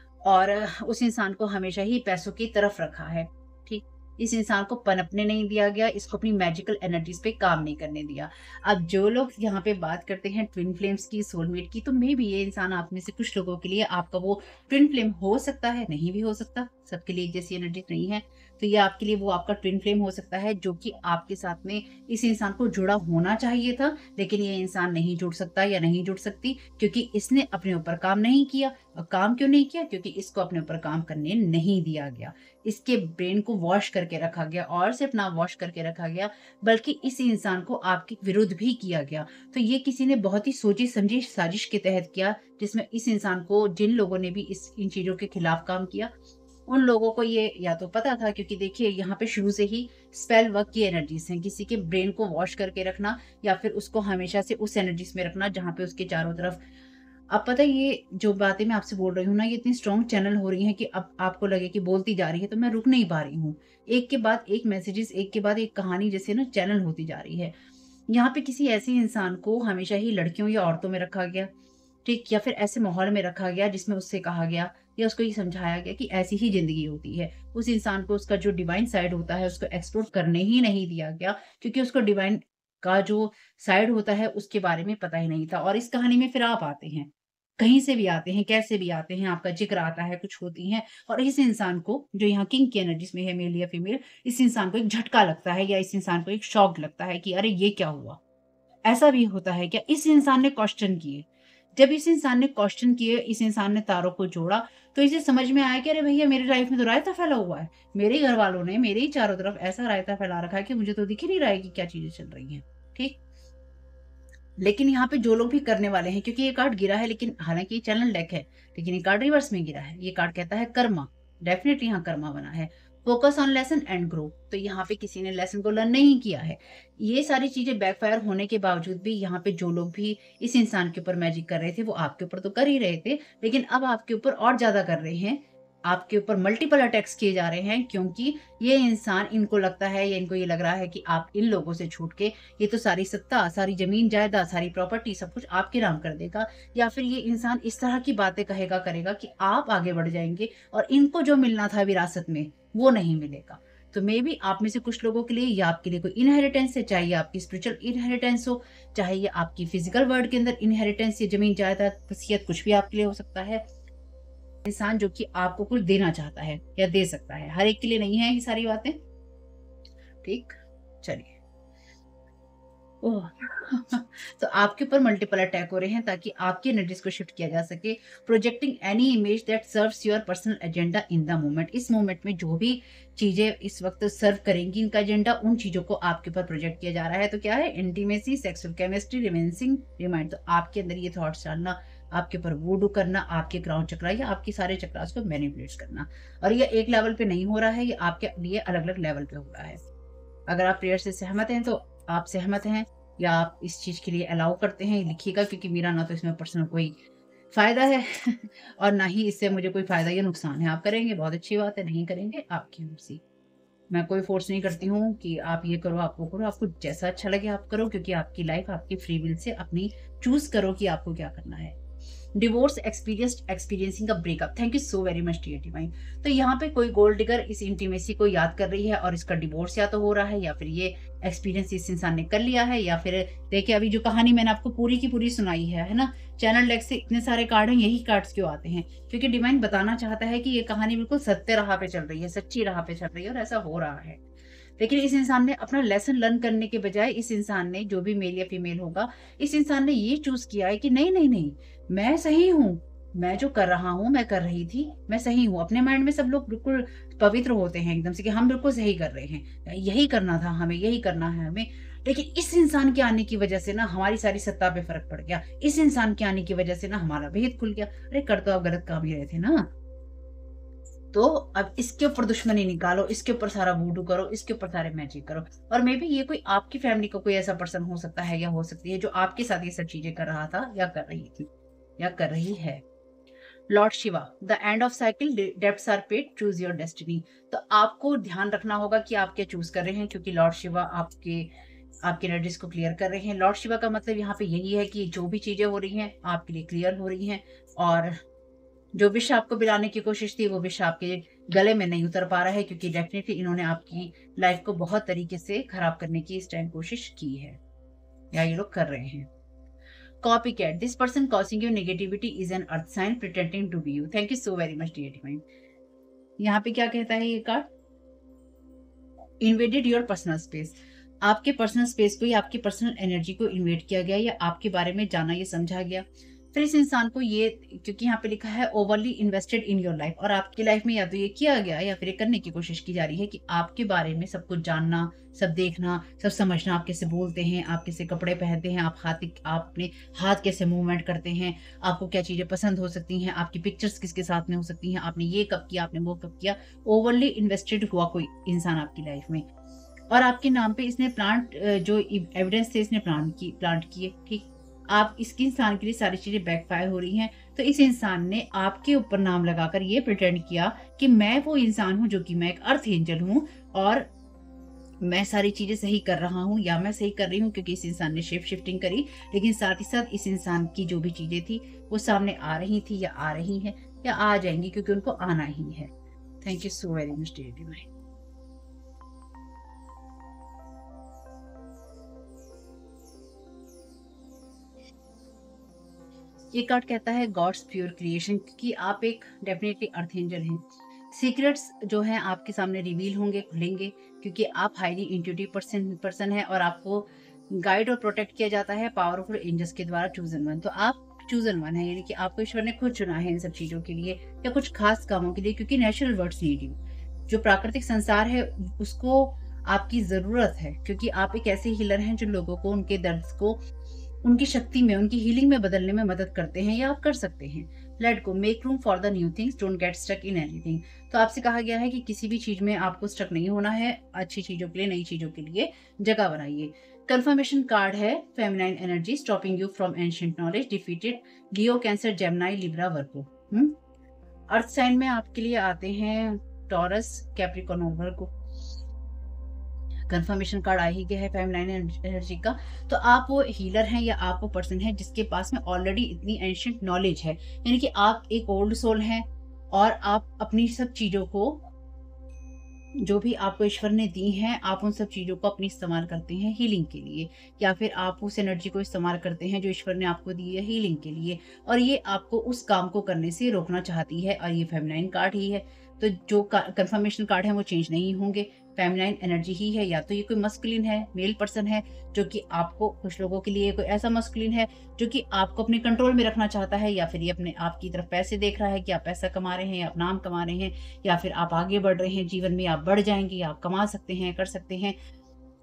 और उस इंसान को हमेशा ही पैसों की तरफ रखा है, ठीक? इस इंसान को पनपने नहीं दिया गया, इसको अपनी मैजिकल एनर्जीज़ पे काम नहीं करने दिया। अब जो लोग यहाँ पे बात करते हैं ट्विन फ्लेम्स की, सोलमेट की, तो मेबी ये इंसान आप में से कुछ लोगों के लिए आपका वो ट्विन फ्लेम हो सकता है, नहीं भी हो सकता। सबके लिए एक जैसी एनर्जी नहीं है। तो ये आपके लिए वो आपका ट्विन फ्लेम हो सकता है, जो कि आपके साथ में इस इंसान को जुड़ा होना चाहिए था, लेकिन ये इंसान नहीं जुड़ सकता या नहीं जुड़ सकती, क्योंकि इसने अपने ऊपर काम नहीं किया। और काम क्यों नहीं किया? क्योंकि इसको अपने ऊपर काम करने नहीं दिया गया। इसके ब्रेन को वॉश करके रखा गया, और सिर्फ ना वॉश करके रखा गया, बल्कि इस इंसान को आपके विरुद्ध भी किया गया। तो ये किसी ने बहुत ही सोची समझी साजिश के तहत किया, जिसमें इस इंसान को, जिन लोगों ने भी इस इन चीज़ों के खिलाफ काम किया, उन लोगों को ये या तो पता था, क्योंकि देखिए यहाँ पे शुरू से ही स्पेल वर्क की एनर्जीज हैं, किसी के ब्रेन को वॉश करके रखना, या फिर उसको हमेशा से उस एनर्जीज में रखना जहाँ पे उसके चारों तरफ। अब पता है, ये जो बातें मैं आपसे बोल रही हूँ ना, ये इतनी स्ट्रॉन्ग चैनल हो रही हैं कि अब आपको लगे कि बोलती जा रही है तो मैं रुक नहीं पा रही हूँ। एक के बाद एक मैसेजेस, एक के बाद एक कहानी जैसे ना चैनल होती जा रही है। यहाँ पे किसी ऐसे इंसान को हमेशा ही लड़कियों या औरतों में रखा गया, ठीक? या फिर ऐसे माहौल में रखा गया जिसमें उससे कहा गया या उसको ये समझाया गया कि ऐसी ही ज़िंदगी होती है। उस इंसान को उसका जो डिवाइन साइड होता है उसको एक्सप्लोर करने ही नहीं दिया गया, क्योंकि उसको डिवाइन का जो साइड होता है उसके बारे में पता ही नहीं था। और इस कहानी में फिर आप आते हैं। कहीं से भी आते हैं, कैसे भी आते हैं, आपका ज़िक्र आता है, कुछ होती हैं, और इस इंसान को, जो यहाँ किंग की एनर्जीज़ में है, मेल या फीमेल, इस इंसान को एक झटका लगता है, या इस इंसान को एक शॉक लगता है कि अरे! ये क्या हुआ? ऐसा भी होता है क्या? इस इंसान ने क्वेश्चन किए। जब इस इंसान ने क्वेश्चन किए, इस इंसान ने तारों को जोड़ा, तो इसे समझ में आया कि अरे भैया, मेरी लाइफ में तो रायता फैला हुआ है। मेरे ही घरवालों ने मेरे ही चारों तरफ ऐसा रायता फैला रखा है कि मुझे तो दिख ही नहीं रहा है कि क्या चीज़ें चल रही हैं। ठीक? लेकिन यहाँ पे जो लोग भी करने वाले हैं, क्योंकि ये कार्ड गिरा है, लेकिन हालाँकि ये चैनल डेक है, लेकिन ये कार्ड रिवर्स में गिरा है। ये कार्ड कहता है कर्मा, डेफ़िनिटली यहाँ कर्मा बना है। Focus on lesson and grow, तो यहाँ पे किसी ने लेसन को लर्न नहीं किया है। ये सारी चीज़ें बैकफ़ायर होने के बावजूद भी यहाँ पे जो लोग भी इस इंसान के ऊपर मैजिक कर रहे थे, वो आपके ऊपर तो कर ही रहे थे, लेकिन अब आपके ऊपर और ज़्यादा कर रहे हैं। आपके ऊपर मल्टीपल अटैक्स किए जा रहे हैं, क्योंकि ये इंसान, इनको लगता है, या इनको ये लग रहा है कि आप इन लोगों से छूट के ये तो सारी सत्ता, सारी ज़मीन जायदाद, सारी प्रॉपर्टी, सब कुछ आपके नाम कर देगा, या फिर ये इंसान इस तरह की बातें कहेगा, करेगा कि आप आगे बढ़ जाएँगे और इनको जो मिलना था विरासत में, वो नहीं मिलेगा। तो मेबी आप में से कुछ लोगों के लिए, या आपके लिए कोई इनहेरिटेंस है, चाहे ये आपकी स्पिरिचुअल इनहेरिटेंस हो, चाहे ये आपकी फिज़िकल वर्ल्ड के अंदर इनहेरिटेंस, या ज़मीन जायदाद, वसीयत, कुछ भी आपके लिए हो सकता है। इंसान जो कि आपको कुछ देना चाहता है या दे सकता है। हर एक के लिए नहीं है ये सारी बातें। ठीक? चलिए। ओह! तो आपके ऊपर मल्टीपल अटैक हो रहे हैं, ताकि आपकी एनर्जीज़ को शिफ्ट किया जा सके। Projecting any image that serves your personal agenda in the moment. इस मोमेंट में जो भी चीज़ें इस वक़्त सर्व करेंगी इनका एजेंडा, उन चीज़ों को आपके ऊपर प्रोजेक्ट किया जा रहा है। तो क्या है? Intimacy, sexual chemistry, romancing, remind. तो आपके अंदर ये थॉट्स डालना, आपके ऊपर वूडू करना, आपके क्राउन चक्रा या आपके सारे चक्रास को मैनिपुलेट करना। और ये एक लेवल पे नहीं हो रहा है, ये आपके लिए अलग-अलग लेवल पे हो रहा है। अगर आप प्रेयर से सहमत हैं, तो आप सहमत हैं या आप इस चीज़ के लिए अलाउ करते हैं, लिखिएगा, क्योंकि मेरा ना तो इसमें पर्सनल कोई फ़ायदा है और ना ही इससे मुझे कोई फ़ायदा या नुकसान है। आप करेंगे बहुत अच्छी बात है, नहीं करेंगे आपकी मर्ज़ी। मैं कोई फ़ोर्स नहीं करती हूँ कि आप ये करो, आप वो करो, आपको जैसा अच्छा लगे आप करो, क्योंकि आपकी लाइफ़ आपकी फ्री विल से अपनी चूज़ करो कि आपको क्या करना है। Divorce experienced experiencing a breakup, thank you so very much dear divine. तो यहाँ पे कोई गोल्ड डिगर इस इंटीमेसी को याद कर रही है और इसका डिवोर्स या तो हो रहा है या फिर ये एक्सपीरियंस इस इंसान ने कर लिया है, या फिर देखिए अभी जो कहानी मैंने आपको पूरी की पूरी सुनाई है है ना, चैनल डेक से इतने सारे कार्ड हैं, यही कार्ड्स क्यों आते हैं, क्योंकि डिवाइन बताना चाहता है कि ये कहानी बिल्कुल सत्य राह पे चल रही है, सच्ची राह पे चल रही है और ऐसा हो रहा है। लेकिन इस इंसान ने अपना लेसन लर्न करने के बजाय, इस इंसान ने, जो भी मेल या फीमेल होगा, इस इंसान ने ये चूज़ किया है कि नहीं, नहीं, नहीं, मैं सही हूँ। मैं जो कर रहा हूँ, मैं कर रही थी, मैं सही हूँ। अपने माइंड में सब लोग बिल्कुल पवित्र होते हैं एकदम से कि हम बिल्कुल सही कर रहे हैं। यही करना था हमें, यही करना है हमें। लेकिन इस इंसान के आने की वजह से ना हमारी सारी सत्ता पे फ़र्क पड़ गया। इस इंसान के आने की वजह से ना हमारा भेद खुल गया। अरे कर तो आप गलत काम ही रहे थे ना। तो अब इसके ऊपर दुश्मनी निकालो, इसके ऊपर सारा वूडू करो, इसके ऊपर सारे मैजिक करो। और मे बी ये कोई आपकी फैमिली का कोई ऐसा पर्सन हो सकता है या हो सकती है जो आपके साथ ये सब चीजें कर रहा था या कर रही थी या कर रही है। Lord Shiva, the end of cycle, debts are paid, choose your destiny. तो आपको ध्यान रखना होगा कि आप क्या चूज कर रहे हैं, क्योंकि लॉर्ड शिवा आपके आपके एनर्जीज को क्लियर कर रहे हैं। लॉर्ड शिवा का मतलब यहाँ पे यही है कि जो भी चीजें हो रही हैं आपके लिए क्लियर हो रही हैं, और जो विष आपको पिलाने की कोशिश थी वो विष आपके गले में नहीं उतर पा रहा है, क्योंकि डेफिनेटली इन्होंने आपकी लाइफ को बहुत तरीके से खराब करने की इस टाइम कोशिश की है या ये लोग कर रहे हैं। Copy cat, this person causing you negativity is an earth sign pretending to be you, thank you so very much dear divine. यहाँ पे क्या कहता है ये card, invaded your personal space, आपके पर्सनल स्पेस को या आपकी पर्सनल एनर्जी को इन्वेड किया गया या आपके बारे में जाना या समझा गया। फिर इस इंसान को ये, क्योंकि यहाँ पे लिखा है overly invested in your life, और आपकी लाइफ में या तो ये किया गया या फिर ये करने की कोशिश की जा रही है कि आपके बारे में सब कुछ जानना, सब देखना, सब समझना, आप कैसे बोलते हैं, आप कैसे कपड़े पहनते हैं, आप हाथ आप अपने हाथ कैसे मूवमेंट करते हैं, आपको क्या चीजें पसंद हो सकती हैं, आपकी पिक्चर्स किसके साथ में हो सकती हैं, आपने ये कब किया, आपने वो कब किया। ओवरली इन्वेस्टेड हुआ कोई इंसान आपकी लाइफ में, और आपके नाम पे इसने प्लांट, जो एविडेंस थे इसने प्लांट की प्लांट किए, ठीक। आप इसके इंसान के लिए सारी चीजें बैकफायर हो रही हैं, तो इस इंसान ने आपके ऊपर नाम लगाकर ये प्रिटेंड किया कि मैं वो इंसान हूं जो कि मैं एक अर्थ एंजल हूं और मैं सारी चीजें सही कर रहा हूं या मैं सही कर रही हूं, क्योंकि इस इंसान ने शेप शिफ्टिंग करी, लेकिन साथ ही साथ इस इंसान की जो भी चीजें थी वो सामने आ रही थी या आ रही हैं या आ जाएंगी, क्योंकि उनको आना ही है। Thank you so very much dear divine. ये कार्ड कहता है गॉड्स प्योर क्रिएशन, क्योंकि आप एक डेफिनेटली अर्थ एंजल हैं। सीक्रेट्स जो हैं आपके सामने रिवील होंगे, खुलेंगे, क्योंकि आप हाईली इंट्यूटिव पर्सन पर्सन है और आपको गाइड और प्रोटेक्ट किया जाता है पावरफुल एंजल्स के द्वारा, चूजन वन। तो आप चूजन वन है, यानी कि आपको ईश्वर ने खुद चुना है इन सब चीजों के लिए या कुछ खास कामों के लिए, क्योंकि नेचुरल वर्ड्स नीड यू। जो प्राकृतिक संसार है उसको आपकी जरूरत है, क्योंकि आप एक ऐसे हीलर हैं जो लोगों को उनके दर्द को उनकी शक्ति में, उनकी हीलिंग में बदलने में मदद करते हैं या आप कर सकते हैं। Let go, make room for the new things, don't get stuck in anything. तो आपसे कहा गया है कि किसी भी चीज में आपको स्टक नहीं होना है, अच्छी चीजों के लिए, नई चीजों के लिए जगह बनाइए। कंफर्मेशन कार्ड है feminine energy, stopping you from ancient knowledge, defeated Leo, Cancer, Gemini, Libra, Virgo. Hmm earth sign में आपके लिए आते हैं टॉरस, कैप्रिकॉर्न और वर्गो। कंफर्मेशन कार्ड आ ही गया है फेमिनाइन एनर्जी का। तो आप वो हीलर हैं या आप वो पर्सन है जिसके पास में ऑलरेडी इतनी एंशिएंट नॉलेज है, यानी कि आप एक ओल्ड सोल हैं और आप अपनी सब चीजों को, जो भी आपको ईश्वर ने दी हैं, आप उन सब चीजों को अपनी इस्तेमाल करते हैं हीलिंग के लिए, या फिर आप उस एनर्जी को इस्तेमाल करते हैं जो ईश्वर ने आपको दी है हीलिंग के लिए, और ये आपको उस काम को करने से रोकना चाहती है, और ये फेमिनाइन कार्ड ही है। तो जो कंफर्मेशन कार्ड है वो चेंज नहीं होंगे, फेमिनाइन एनर्जी ही है। या तो ये कोई मस्कुलिन है, मेल पर्सन है जो कि आपको, कुछ लोगों के लिए कोई ऐसा मस्कुलिन है जो कि आपको अपने कंट्रोल में रखना चाहता है, या फिर ये अपने आप की तरफ पैसे देख रहा है कि आप पैसा कमा रहे हैं, आप नाम कमा रहे हैं, या फिर आप आगे बढ़ रहे हैं जीवन में, आप बढ़ जाएंगे, आप कमा सकते हैं, कर सकते हैं।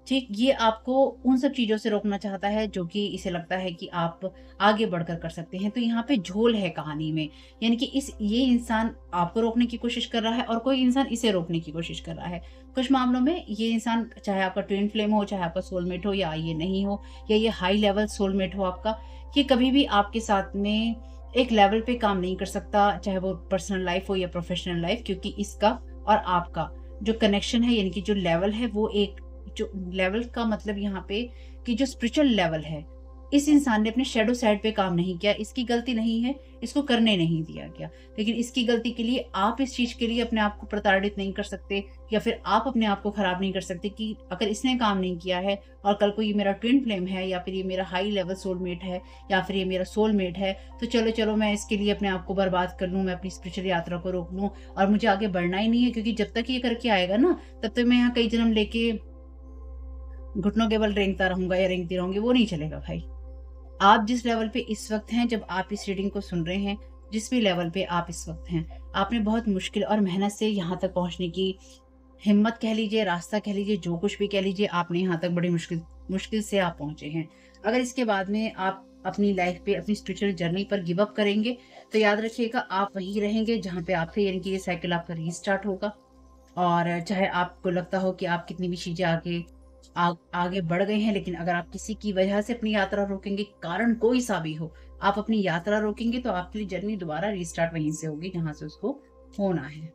ठीक, ये आपको उन सब चीज़ों से रोकना चाहता है जो कि इसे लगता है कि आप आगे बढ़कर कर सकते हैं। तो यहाँ पे झोल है कहानी में, यानी कि इस ये इंसान आपको रोकने की कोशिश कर रहा है और कोई इंसान इसे रोकने की कोशिश कर रहा है। कुछ मामलों में ये इंसान चाहे आपका ट्विन फ्लेम हो, चाहे आपका सोलमेट हो या ये नहीं हो, या ये हाई लेवल सोलमेट हो आपका, ये कभी भी आपके साथ में एक लेवल पे काम नहीं कर सकता, चाहे वो पर्सनल लाइफ़ हो या प्रोफ़ेशनल लाइफ़, क्योंकि इसका और आपका जो कनेक्शन है, यानी कि जो लेवल है, वो एक जो लेवल का मतलब यहाँ पे कि जो स्पिरिचुअल लेवल है, इस इंसान ने अपने शैडो साइड पे काम नहीं किया, इसकी गलती नहीं है, इसको करने नहीं दिया गया। लेकिन इसकी गलती के लिए आप इस चीज़ के लिए अपने आप को प्रताड़ित नहीं कर सकते, या फिर आप अपने आप को खराब नहीं कर सकते कि अगर इसने काम नहीं किया है और कल को ये मेरा ट्विन फ्लेम है, या फिर ये मेरा हाई लेवल सोलमेट है, या फिर ये मेरा सोलमेट है, तो चलो, चलो मैं इसके लिए अपने आप को बर्बाद कर लूँ, मैं अपनी स्पिरिचुअल यात्रा को रोक लूँ और मुझे आगे बढ़ना ही नहीं है, क्योंकि जब तक ये करके आएगा ना, तब तक मैं यहाँ कई जन्म लेके घुटनों के बल रेंगता रहूँगा या रेंगती रहूँगी, वो नहीं चलेगा भाई। आप जिस लेवल पे इस वक़्त हैं, जब आप इस रीडिंग को सुन रहे हैं, जिस भी लेवल पे आप इस वक़्त हैं, आपने बहुत मुश्किल और मेहनत से यहाँ तक पहुँचने की हिम्मत कह लीजिए, रास्ता कह लीजिए, जो कुछ भी कह लीजिए, आपने यहाँ तक बड़ी मुश्किल मुश्किल से आप पहुँचे हैं। अगर इसके बाद में आप अपनी लाइफ़ पे, अपनी स्पिरिचुअल जर्नी पर गिव अप करेंगे, तो याद रखिएगा आप वहीं रहेंगे जहाँ पे आप थे, यानी कि ये साइकिल आपका रीस्टार्ट होगा। और चाहे आपको लगता हो कि आप कितनी भी चीज़ें आगे आ, आगे बढ़ गए हैं, लेकिन अगर आप किसी की वजह से अपनी यात्रा रोकेंगे, कारण कोई सा भी हो, आप अपनी यात्रा रोकेंगे, तो आपके लिए जर्नी दोबारा रीस्टार्ट वहीं से होगी जहां से उसको होना है।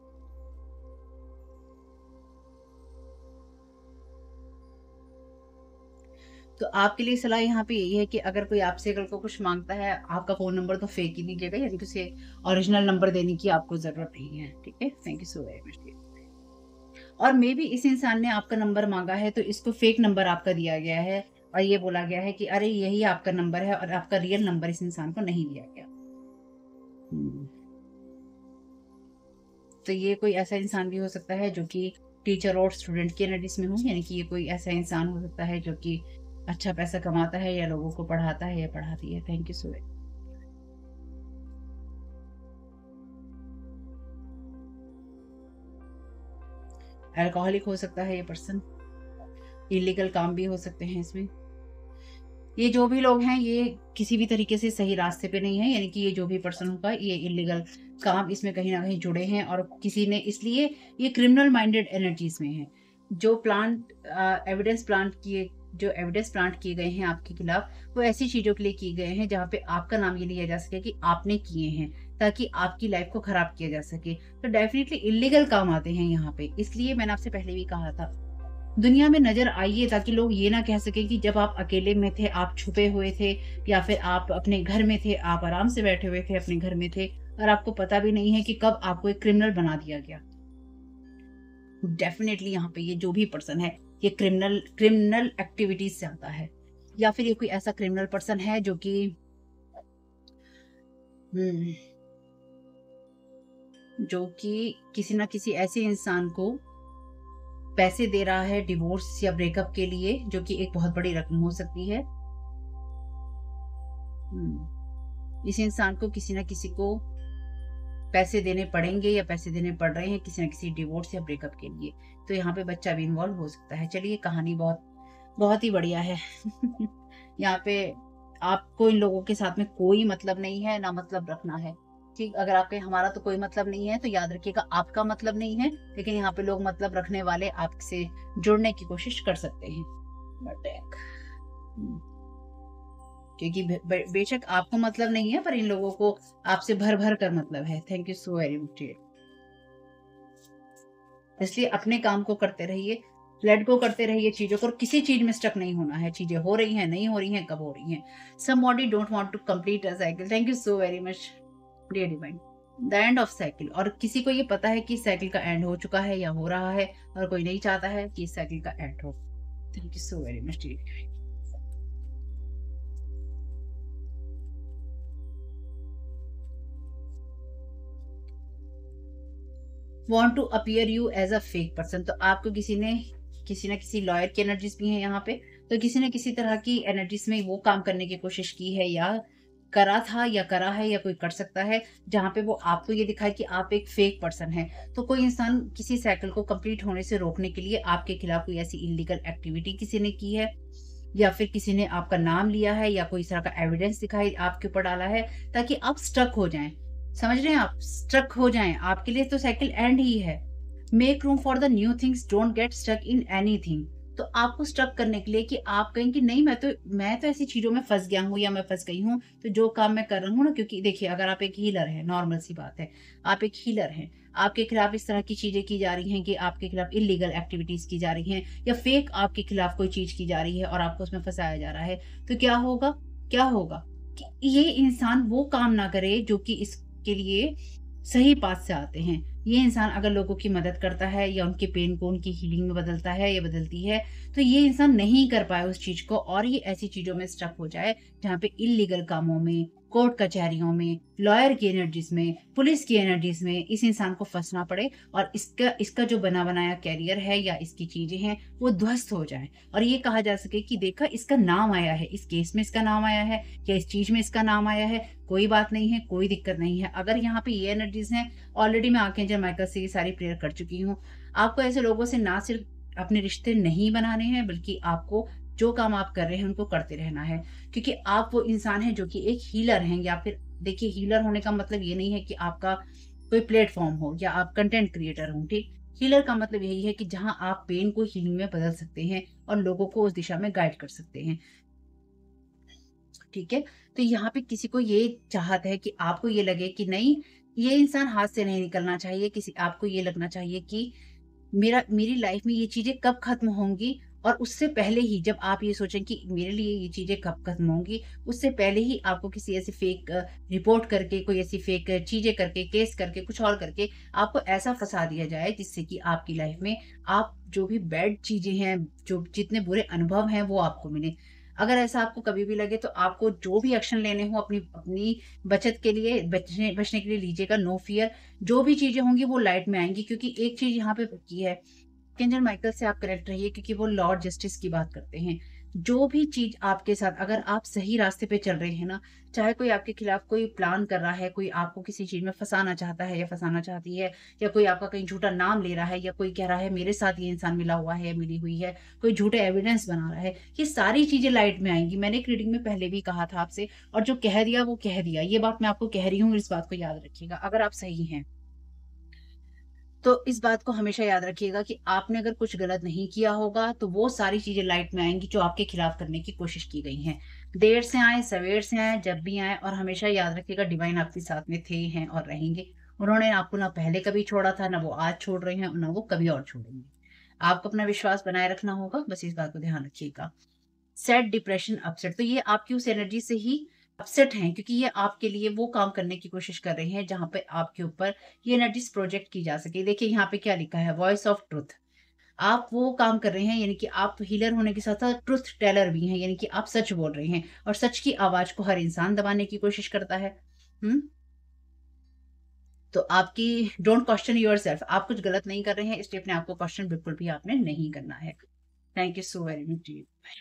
तो आपके लिए सलाह यहाँ पे यही है कि अगर कोई आपसे कल को कुछ मांगता है, आपका फोन नंबर तो फेंक ही दीजिएगा, यानी कि उसे ओरिजिनल नंबर देने की आपको जरूरत नहीं है। ठीक है, thank you so very much. और मे बी इस इंसान ने आपका नंबर माँगा है, तो इसको फेक नंबर आपका दिया गया है और ये बोला गया है कि अरे यही आपका नंबर है, और आपका रियल नंबर इस इंसान को नहीं दिया गया। हुँ। तो ये कोई ऐसा इंसान भी हो सकता है जो कि टीचर और स्टूडेंट की एनर्जीज़ में हो, यानी कि ये कोई ऐसा इंसान हो सकता है जो कि अच्छा पैसा कमाता है या लोगों को पढ़ाता है या पढ़ाती है। Thank you so much. Alcoholic हो सकता है ये पर्सन, इल्लीगल काम भी हो सकते हैं इसमें। ये जो भी लोग हैं, ये किसी भी तरीके से सही रास्ते पे नहीं है, यानी कि ये जो भी पर्सन होगा, ये इल्लीगल काम इसमें कहीं न कहीं जुड़े हैं, और किसी ने इसलिए ये क्रिमिनल माइंडेड एनर्जीज़ में हैं। जो प्लांट अ, एविडेंस प्लांट किए जो एविडेंस प्लांट किए गए हैं आपके खिलाफ, वो ऐसी चीज़ों के लिए किए गए हैं जहाँ पे आपका नाम ये लिया जा सके कि आपने किए हैं, ताकि आपकी लाइफ़ को खराब किया जा सके। तो डेफ़िनिटली इल्लीगल काम आते हैं यहाँ पे, इसलिए मैंने आपसे पहले भी कहा था, दुनिया में नज़र आइए ताकि लोग ये ना कह सकें कि जब आप अकेले में थे, आप छुपे हुए थे, या फिर आप अपने घर में थे, आप आराम से बैठे हुए थे, अपने घर में थे, और आपको पता भी नहीं है कि कब आपको एक क्रिमिनल बना दिया गया। डेफ़िनेटली यहाँ पे ये जो भी पर्सन है, ये क्रिमिनल क्रिमिनल एक्टिविटीज़ से आता है, या फिर ये कोई ऐसा क्रिमिनल पर्सन है जो कि हुँ, जो कि किसी न किसी ऐसे इंसान को पैसे दे रहा है डिवोर्स या ब्रेकअप के लिए, जो कि एक बहुत बड़ी रकम हो सकती है। हुँ। इस इंसान को किसी न किसी को पैसे देने पड़ेंगे या पैसे देने पड़ रहे हैं किसी न किसी डिवोर्स या ब्रेकअप के लिए। तो यहाँ पे बच्चा भी इन्वॉल्व हो सकता है। चलिए, कहानी बहुत बहुत ही बढ़िया है। यहाँ पे आपको इन लोगों के साथ में कोई मतलब नहीं है, ना मतलब रखना है। ठीक, अगर आपके हमारा तो कोई मतलब नहीं है, तो याद रखिएगा आपका मतलब नहीं है, लेकिन यहाँ पे लोग मतलब रखने वाले आपसे जुड़ने की कोशिश कर सकते हैं। बट हुँ। क्योंकि बे बे बेशक आपको मतलब नहीं है, पर इन लोगों को आपसे भर-भर कर मतलब है। Thank you so very much. इसलिए अपने काम को करते रहिए, लेट गो करते रहिए चीज़ों को, और किसी चीज़ में स्टक नहीं होना है। चीज़ें हो रही हैं, नहीं हो रही हैं, कब हो रही हैं। Somebody don't want to complete a cycle. Thank you so very much dear divine. The end of cycle, और किसी को ये पता है कि साइकिल का एंड हो चुका है या हो रहा है, और कोई नहीं चाहता है कि इस साइकिल का एंड हो। Thank you so very much dear divine. Want to appear you as a fake person, तो आपको किसी ने किसी ना किसी लॉयर की एनर्जीज भी है यहाँ पे, तो किसी न किसी तरह की एनर्जीज में वो काम करने की कोशिश की है, या करा था या करा है या कोई कर सकता है, जहाँ पे वो आपको ये दिखाए कि आप एक फेक पर्सन हैं। तो कोई इंसान किसी साइकिल को कंप्लीट होने से रोकने के लिए आपके खिलाफ कोई ऐसी इल्लीगल एक्टिविटी किसी ने की है, या फिर किसी ने आपका नाम लिया है या कोई इस तरह का एविडेंस दिखाई आपके ऊपर डाला है, ताकि आप स्टक हो जाएँ। समझ रहे हैं आप? स्टक हो जाएँ, आपके लिए तो साइकिल एंड ही है। Make room for the new things, don't get stuck in anything. तो आपको स्टक करने के लिए कि आप कहें कि नहीं, मैं तो मैं तो ऐसी चीज़ों में फँस गया हूँ या मैं फँस गई हूँ, तो जो काम मैं कर रहा हूँ ना, क्योंकि देखिए अगर आप एक हीलर हैं, नॉर्मल सी बात है, आप एक हीलर हैं, आपके खिलाफ इस तरह की चीज़ें की जा रही हैं कि आपके खिलाफ इल्लीगल एक्टिविटीज़ की जा रही हैं या फेक आपके खिलाफ कोई चीज़ की जा रही है और आपको उसमें फँसाया जा रहा है, तो क्या होगा? क्या होगा? कि ये इंसान वो काम ना करे जो कि इसके लिए सही पाथ से आते हैं। ये इंसान अगर लोगों की मदद करता है या उनके पेन को उनकी हीलिंग में बदलता है या बदलती है, तो ये इंसान नहीं कर पाए उस चीज़ को और ये ऐसी चीज़ों में स्टक हो जाए, जहाँ पे इल्लीगल कामों में, कोर्ट कचहरियों में, लॉयर की एनर्जीज़ में, पुलिस की एनर्जीज़ में इस इंसान को फँसना पड़े और इसका इसका जो बना-बनाया करियर है या इसकी चीज़ें हैं, वो ध्वस्त हो जाएँ। और ये कहा जा सके कि देखा, इसका नाम आया है, इस केस में इसका नाम आया है या इस चीज़ में इसका नाम आया है, कोई बात नहीं है, कोई दिक्कत नहीं है। अगर यहाँ पे ये एनर्जीज़ हैं, ऑलरेडी मैं आर्कएंजल माइकल से ये सारी प्रेयर कर चुकी हूँ। आपको ऐसे लोगों से ना सिर्फ़ अपने रिश्ते नहीं बनाने हैं, बल्कि आपको जो काम आप कर रहे हैं, उनको करते रहना है। क्योंकि आप वो इंसान हैं जो कि एक हीलर हैं, या फिर देखिए, हीलर होने का मतलब ये नहीं है कि आपका कोई प्लेटफ़ॉर्म हो या आप कंटेंट क्रिएटर हों, ठीक? हीलर का मतलब यही है कि जहाँ आप पेन को हीलिंग में बदल सकते हैं और लोगों को उस दिशा में गाइड कर सकते हैं। ठीक है? तो यहाँ पे किसी को ये चाहत है कि आपको ये लगे कि नहीं, ये इंसान हाथ से नहीं निकलना चाहिए, किसी आपको ये लगना चाहिए कि मेरा मेरी लाइफ में ये चीज़ें कब खत्म होंगी, और उससे पहले ही जब आप ये सोचें कि मेरे लिए ये चीज़ें कब खत्म होंगी, उससे पहले ही आपको किसी ऐसी फेक अ, रिपोर्ट करके, कोई ऐसी फेक चीज़ें करके, केस करके, कुछ और करके आपको ऐसा फँसा दिया जाए जिससे कि आपकी लाइफ में आप जो भी बैड चीज़ें हैं, जो जितने बुरे अनुभव हैं, वो आपको मिले। अगर ऐसा आपको कभी भी लगे, तो आपको जो भी एक्शन लेने हो अपनी अपनी बचत के लिए, बचने बचने के लिए लीजिएगा, नो फ़ियर। जो भी चीज़ें होंगी वो लाइट में आएँगी, क्योंकि एक चीज़ यहाँ पे पक्की है, आर्कएंजल माइकल से आप कनेक्ट रहिए, क्योंकि वो लॉर्ड जस्टिस की बात करते हैं। जो भी चीज़ आपके साथ, अगर आप सही रास्ते पे चल रहे हैं ना, चाहे कोई आपके खिलाफ कोई प्लान कर रहा है, कोई आपको किसी चीज़ में फँसाना चाहता है या फँसाना चाहती है, या कोई आपका कहीं झूठा नाम ले रहा है, या कोई कह रहा है मेरे साथ ये इंसान मिला हुआ है या मिली हुई है, कोई झूठे एविडेंस बना रहा है, ये सारी चीज़ें लाइट में आएँगी। मैंने एक रीडिंग में पहले भी कहा था आपसे, और जो कह दिया वो कह दिया। ये बात मैं आपको कह रही हूँ, इस बात को याद रखिएगा, अगर आप सही हैं। तो इस बात को हमेशा याद रखिएगा कि आपने अगर कुछ गलत नहीं किया होगा, तो वो सारी चीज़ें लाइट में आएँगी जो आपके खिलाफ करने की कोशिश की गई हैं। देर से आएँ, सवेर से आएँ, जब भी आएँ, और हमेशा याद रखिएगा डिवाइन आपके साथ में थे, हैं और रहेंगे। उन्होंने आपको ना पहले कभी छोड़ा था, ना वो आज छोड़ रहे हैं, ना वो कभी और छोड़ेंगे। आपको अपना विश्वास बनाए रखना होगा, बस इस बात को ध्यान रखिएगा। सैड, डिप्रेशन, अपसेट, तो ये आपकी उस एनर्जी से ही अपसेट हैं, क्योंकि ये आपके लिए वो काम करने की कोशिश कर रहे हैं जहाँ पे आपके ऊपर ये एनर्जीज़ प्रोजेक्ट की जा सके। देखिए यहाँ पे क्या लिखा है, वॉइस ऑफ ट्रुथ। आप वो काम कर रहे हैं, यानी कि आप हीलर होने के साथ-साथ ट्रुथ टेलर भी हैं, यानी कि आप सच बोल रहे हैं, और सच की आवाज़ को हर इंसान दबाने की कोशिश करता है। हुँ? तो आपकी डोंट क्वेश्चन योरसेल्फ, आप कुछ गलत नहीं कर रहे हैं, इसलिए अपने आप को क्वेश्चन बिल्कुल भी आपने नहीं करना है। Thank you so very much.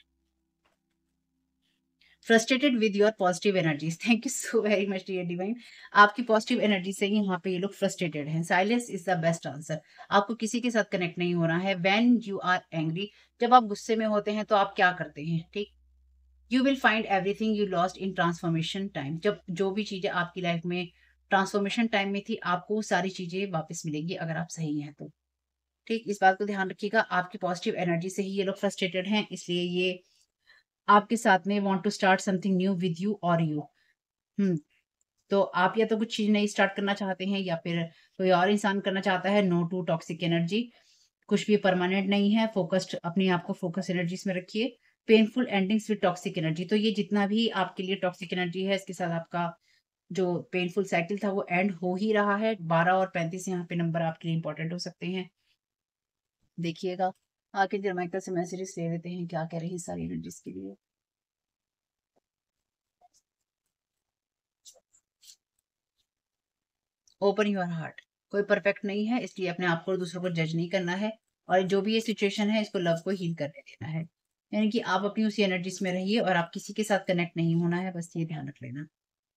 Frustrated with your positive energies, thank you so very much dear divine. आपकी पॉजिटिव एनर्जी से ही यहाँ पे ये लोग फ्रस्ट्रेटेड हैं। Silence is the best answer. आपको किसी के साथ कनेक्ट नहीं हो रहा है। व्हेन यू आर एंग्री, जब आप गुस्से में होते हैं तो आप क्या करते हैं, ठीक? You will find everything you lost in transformation time. जब जो भी चीजें आपकी लाइफ में ट्रांसफॉर्मेशन टाइम में थी, आपको वो सारी चीजें वापस मिलेंगी, अगर आप सही हैं तो। ठीक, इस बात को ध्यान रखिएगा। आपकी पॉजिटिव एनर्जी से ही ये लोग फ्रस्ट्रेटेड हैं, इसलिए ये आपके साथ में want to start something new with you और यू। हुँ, तो आप या तो कुछ चीज़ नई स्टार्ट करना चाहते हैं, या फिर कोई और इंसान करना चाहता है। No to toxic energy. कुछ भी परमानेंट नहीं है। फ़ोकस्ड, अपने आप को फ़ोकस एनर्जीज़ में रखिए। Painful endings with toxic energy, तो ये जितना भी आपके लिए टॉक्सिक एनर्जी है, इसके साथ आपका जो पेनफुल साइकिल था वो एंड हो ही रहा है। बारह और पैंतीस यहाँ पे नंबर आपके लिए इम्पोर्टेंट हो सकते हैं। देखिएगा, आगे जर्माइकल से मैसेजेस ले लेते हैं, क्या कह रही हैं सारी एनर्जीज़ के लिए। Open your heart. कोई परफेक्ट नहीं है, इसलिए अपने आप को और दूसरों को जज नहीं करना है, और जो भी ये सिचुएशन है, इसको लव को हील करने देना है। यानी कि आप अपनी उसी एनर्जीज़ में रहिए, और आप किसी के साथ कनेक्ट नहीं होना है, बस ये ध्यान रख लेना।